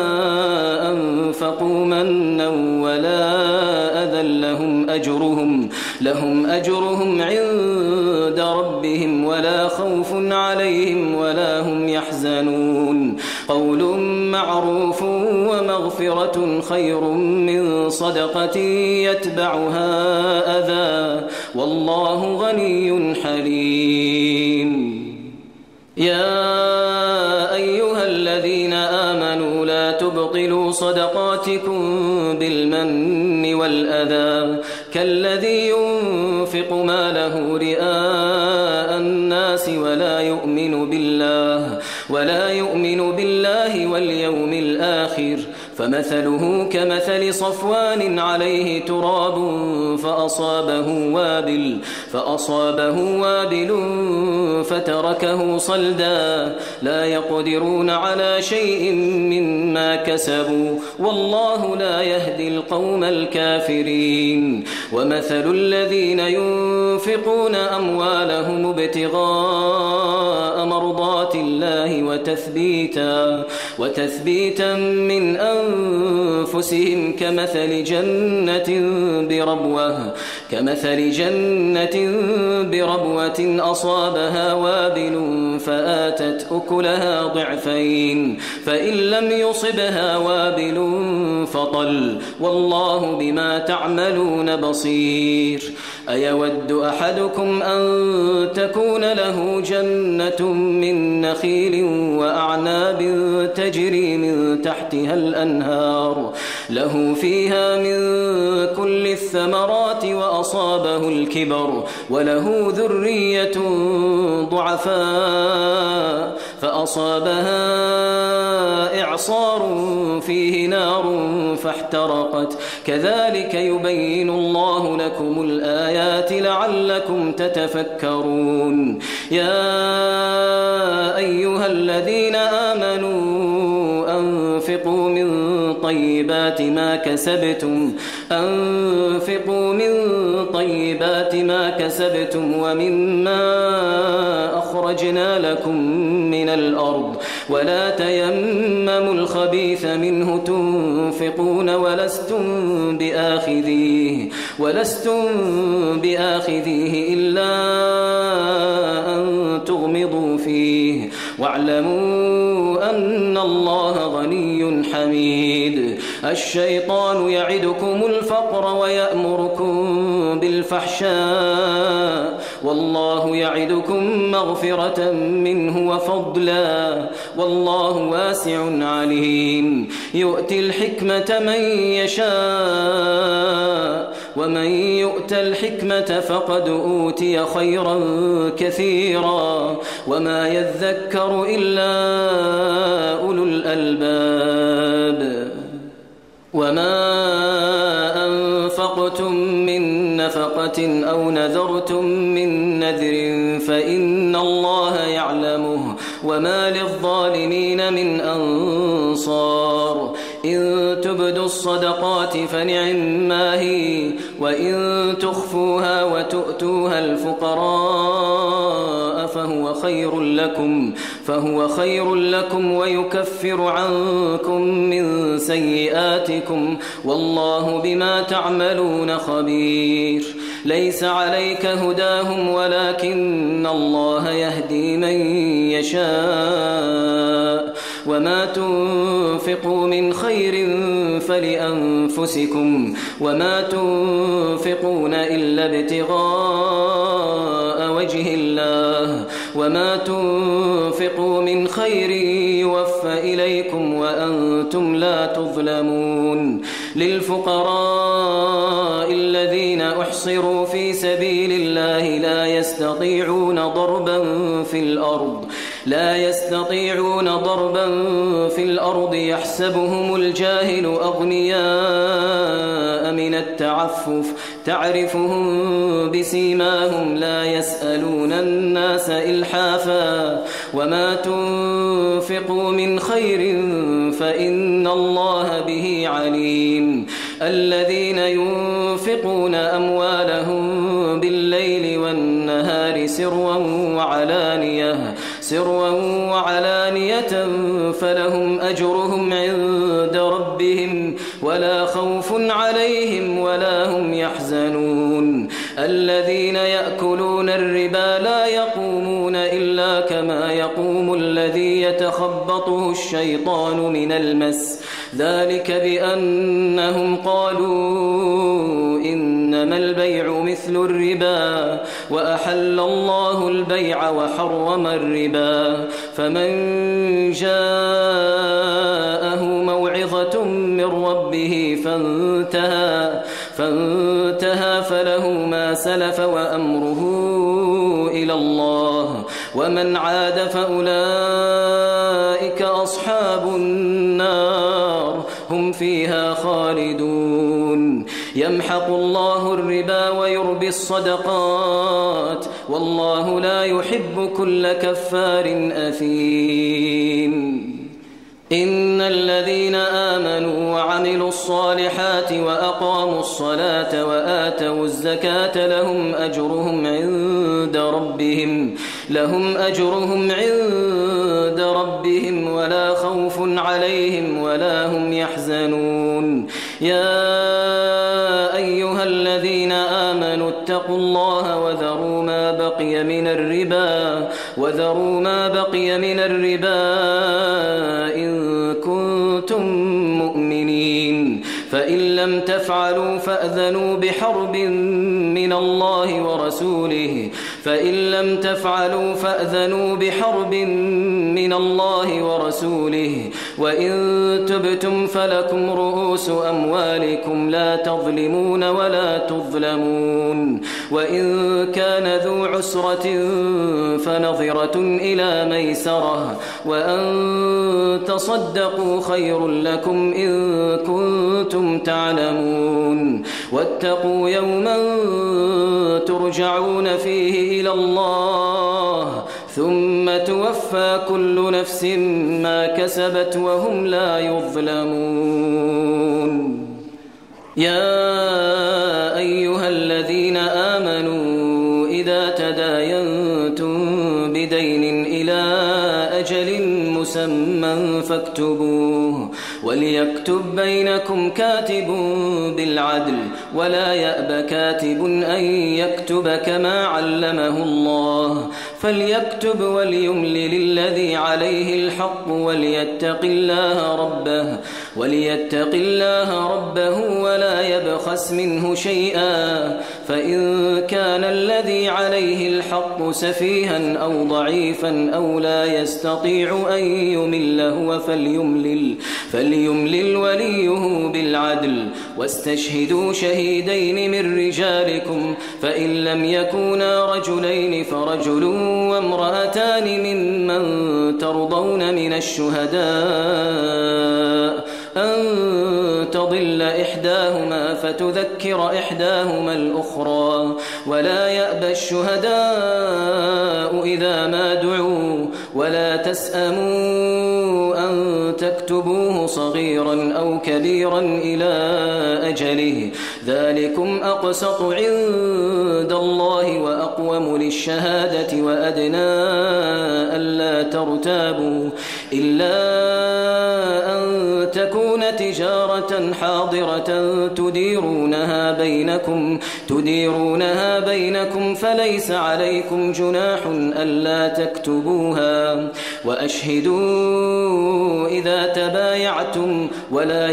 أنفقوا منا ولا أذى لهم أجرهم لهم أجرهم عند ربهم ولا خوف عليهم ولا هم يحزنون. قول معروف ومغفرة خير من صدقة يتبعها أذى، والله غني حليم. يا أيها الذين آمنوا لا تبطلوا صدقاتكم بالمن والأذى كالذي ينفق ماله رئاء الناس ولا يؤمن بالله ولا يؤمن بالله واليوم الآخر، فمثله كمثل صفوان عليه تراب فأصابه وابل فأصابه وابل فتركه صلدا، لا يقدرون على شيء مما كسبوا، والله لا يهدي القوم الكافرين. ومثل الذين ينفقون أموالهم ابتغاء مرضات الله وتثبيتا وتثبيتا من أنفسهم كمثل جنة بربوة كمثل جنة بربوة أصابها وابل فآتت أكلها ضعفين، فإن لم يصبها وابل فطل، والله بما تعملون بصير. أيود أحدكم أن تكون له جنة من نخيل وأعناب تجري من تحتها الأنهار له فيها من كل الثمرات وأصابه الكبر وله ذرية ضعفاء فأصابها إعصار فيه نار فاحترقت كذلك يبين الله لكم الآيات لعلكم تتفكرون يا أيها الذين آمنوا أنفقوا من طيبات ما كسبتم أنفقوا من طيبات ما كسبتم ومما أخرجنا لكم من الأرض ولا تيمموا الخبيث منه تنفقون ولستم بآخذيه ولستم بآخذيه إلا أن تغمضوا فيه واعلموا أن الله غني حميد الشيطان يعدكم الفقر ويأمركم بالفحشاء والله يعدكم مغفرة منه وفضلا والله واسع عليم يؤتي الحكمة من يشاء ومن يؤت الحكمة فقد أوتي خيرا كثيرا وما يذكر إلا أولو الألباب وما أنفقتم من نفقة أو نذرتم من نذر فإن الله يعلمه وما للظالمين من أنصار إن تبدوا الصدقات فنعما هي وإن تخفوها وتؤتوها الفقراء فهو خير لكم فهو خير لكم ويكفر عنكم من سيئاتكم والله بما تعملون خبير ليس عليك هداهم ولكن الله يهدي من يشاء وما تنفقوا من خير فلأنفسكم وما تنفقون إلا ابتغاء وجه الله وما تنفقوا من خير يوفى إليكم وأنتم لا تظلمون للفقراء الذين أحصروا في سبيل الله لا يستطيعون ضربا في الأرض لا يستطيعون ضربا في الأرض يحسبهم الجاهل أغنياء من التعفف تعرفهم بسيماهم لا يسألون الناس إلحافا وما تنفقوا من خير فإن الله به عليم الذين ينفقون أموالهم بالليل والنهار سرا وعلانية سرا وعلانية فلهم أجرهم عند ربهم ولا خوف عليهم ولا هم يحزنون الذين يأكلون الربا لا يقومون إلا كما يقوم الذي يتخبطه الشيطان من المس ذلك بأنهم قالوا إنما البيع مثل الربا وأحل الله البيع وحرم الربا فمن جاءه موعظة من ربه فانتهى فانتهى فله ما سلف وأمره إلى الله ومن عاد فأولئك أصحاب النار هم فيها خالدون يمحق الله الربا ويربي الصدقات والله لا يحب كل كفار أثيم إن الذين آمنوا وعملوا الصالحات وأقاموا الصلاة وآتوا الزكاة لهم أجرهم عند ربهم لهم أجرهم عند ربهم ولا خوف عليهم ولا هم يحزنون يا أيها الذين آمنوا اتقوا الله وذروا ما بقي من الربا وذروا ما بقي من الربا إن كنتم مؤمنين فإن لم تفعلوا فأذنوا بحرب من الله ورسوله فإن لم تفعلوا فأذنوا بحرب من الله ورسوله وإن تبتم فلكم رؤوس أموالكم لا تظلمون ولا تظلمون وإن كان ذو عسرة فنظرة إلى ميسرة وأن تصدقوا خير لكم إن كنتم تعلمون واتقوا يوما ترجعون فيه إلى الله ثم توفى كل نفس ما كسبت وهم لا يظلمون. يا أيها الذين آمنوا إذا تداينتم بدين إلى أجل مسمى فاكتبوه وليكتب بينكم كاتب بالعدل ولا يأب كاتب أن يكتب كما علمه الله فليكتب وليملل الذي عليه الحق وليتق الله ربه وليتق الله ربه ولا يبخس منه شيئا فإن كان الذي عليه الحق سفيها أو ضعيفا أو لا يستطيع أن يمل هو فليملل فليملل وليه بالعدل واستشهدوا شهيدين من رجالكم فإن لم يكونا رجلين فرجل وامرأتان ممن ترضون من الشهداء أن تضل إحداهما فتذكر إحداهما الأخرى ولا يأبى الشهداء إذا ما دعوا ولا تسأموا أن تكتبوه صغيرا أو كبيرا إلى أجله ذلكم أقسط عند الله وأقوم للشهادة وأدنى ألا ترتابوا إلا أن تكون تجارة حاضرة تديرونها بينكم تديرونها بينكم فليس عليكم جناح ألا تكتبوها وأشهدوا إذا تبايعتم ولا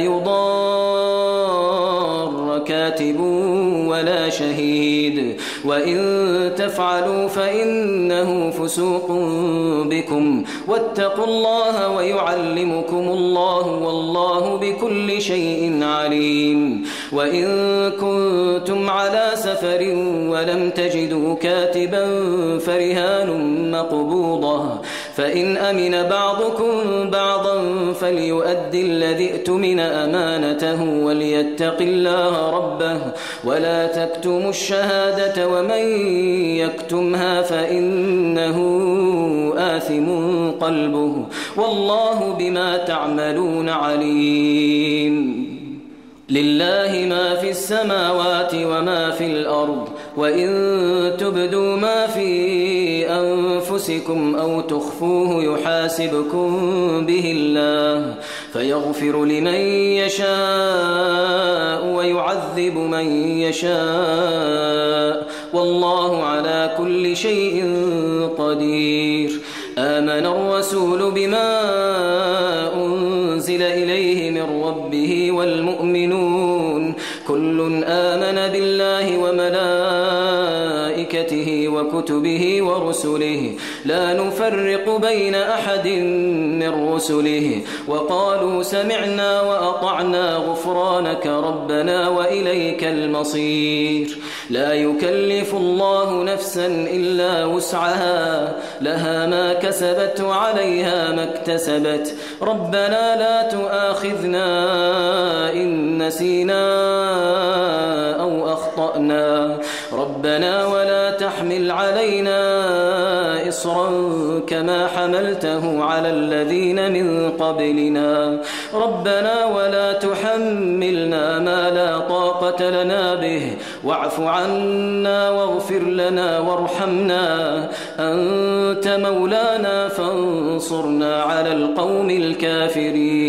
يضار كاتب ولا شهيد وإن تفعلوا فإنه فسوق بكم واتقوا الله ويعلمكم الله والله بكل شيء عليم. وإن كنتم على سفر ولم تجدوا كاتبا فرهان مقبوضة فإن أمن بعضكم بعضا فليؤدي الذي اؤتمن أمانته وليتق الله ربه ولا تكتموا الشهادة ومن يكتمها فإنه آثم قلبه والله بما تعملون عليم. لله ما في السماوات وما في الأرض وإن تبدوا ما في أنفسكم أو تخفوه يحاسبكم به الله فيغفر لمن يشاء ويعذب من يشاء والله على كل شيء قدير. آمن الرسول بما أنزل إليه من ربه والمؤمنون كل آمن بالله وملائكته وكتبه ورسله لا نفرق بين أحد من رسله وقالوا سمعنا وأطعنا غفرانك ربنا وإليك المصير. لا يكلف الله نفسا إلا وسعها لها ما كسبت وعليها ما اكتسبت ربنا لا تؤاخذنا إن نسينا أو أخطأنا ربنا ولا تحمل علينا إصرا كما حملته على الذين من قبلنا ربنا ولا تحملنا ما لا طاقة لنا به واعف عنا واغفر لنا وارحمنا أنت مولانا فانصرنا على القوم الكافرين.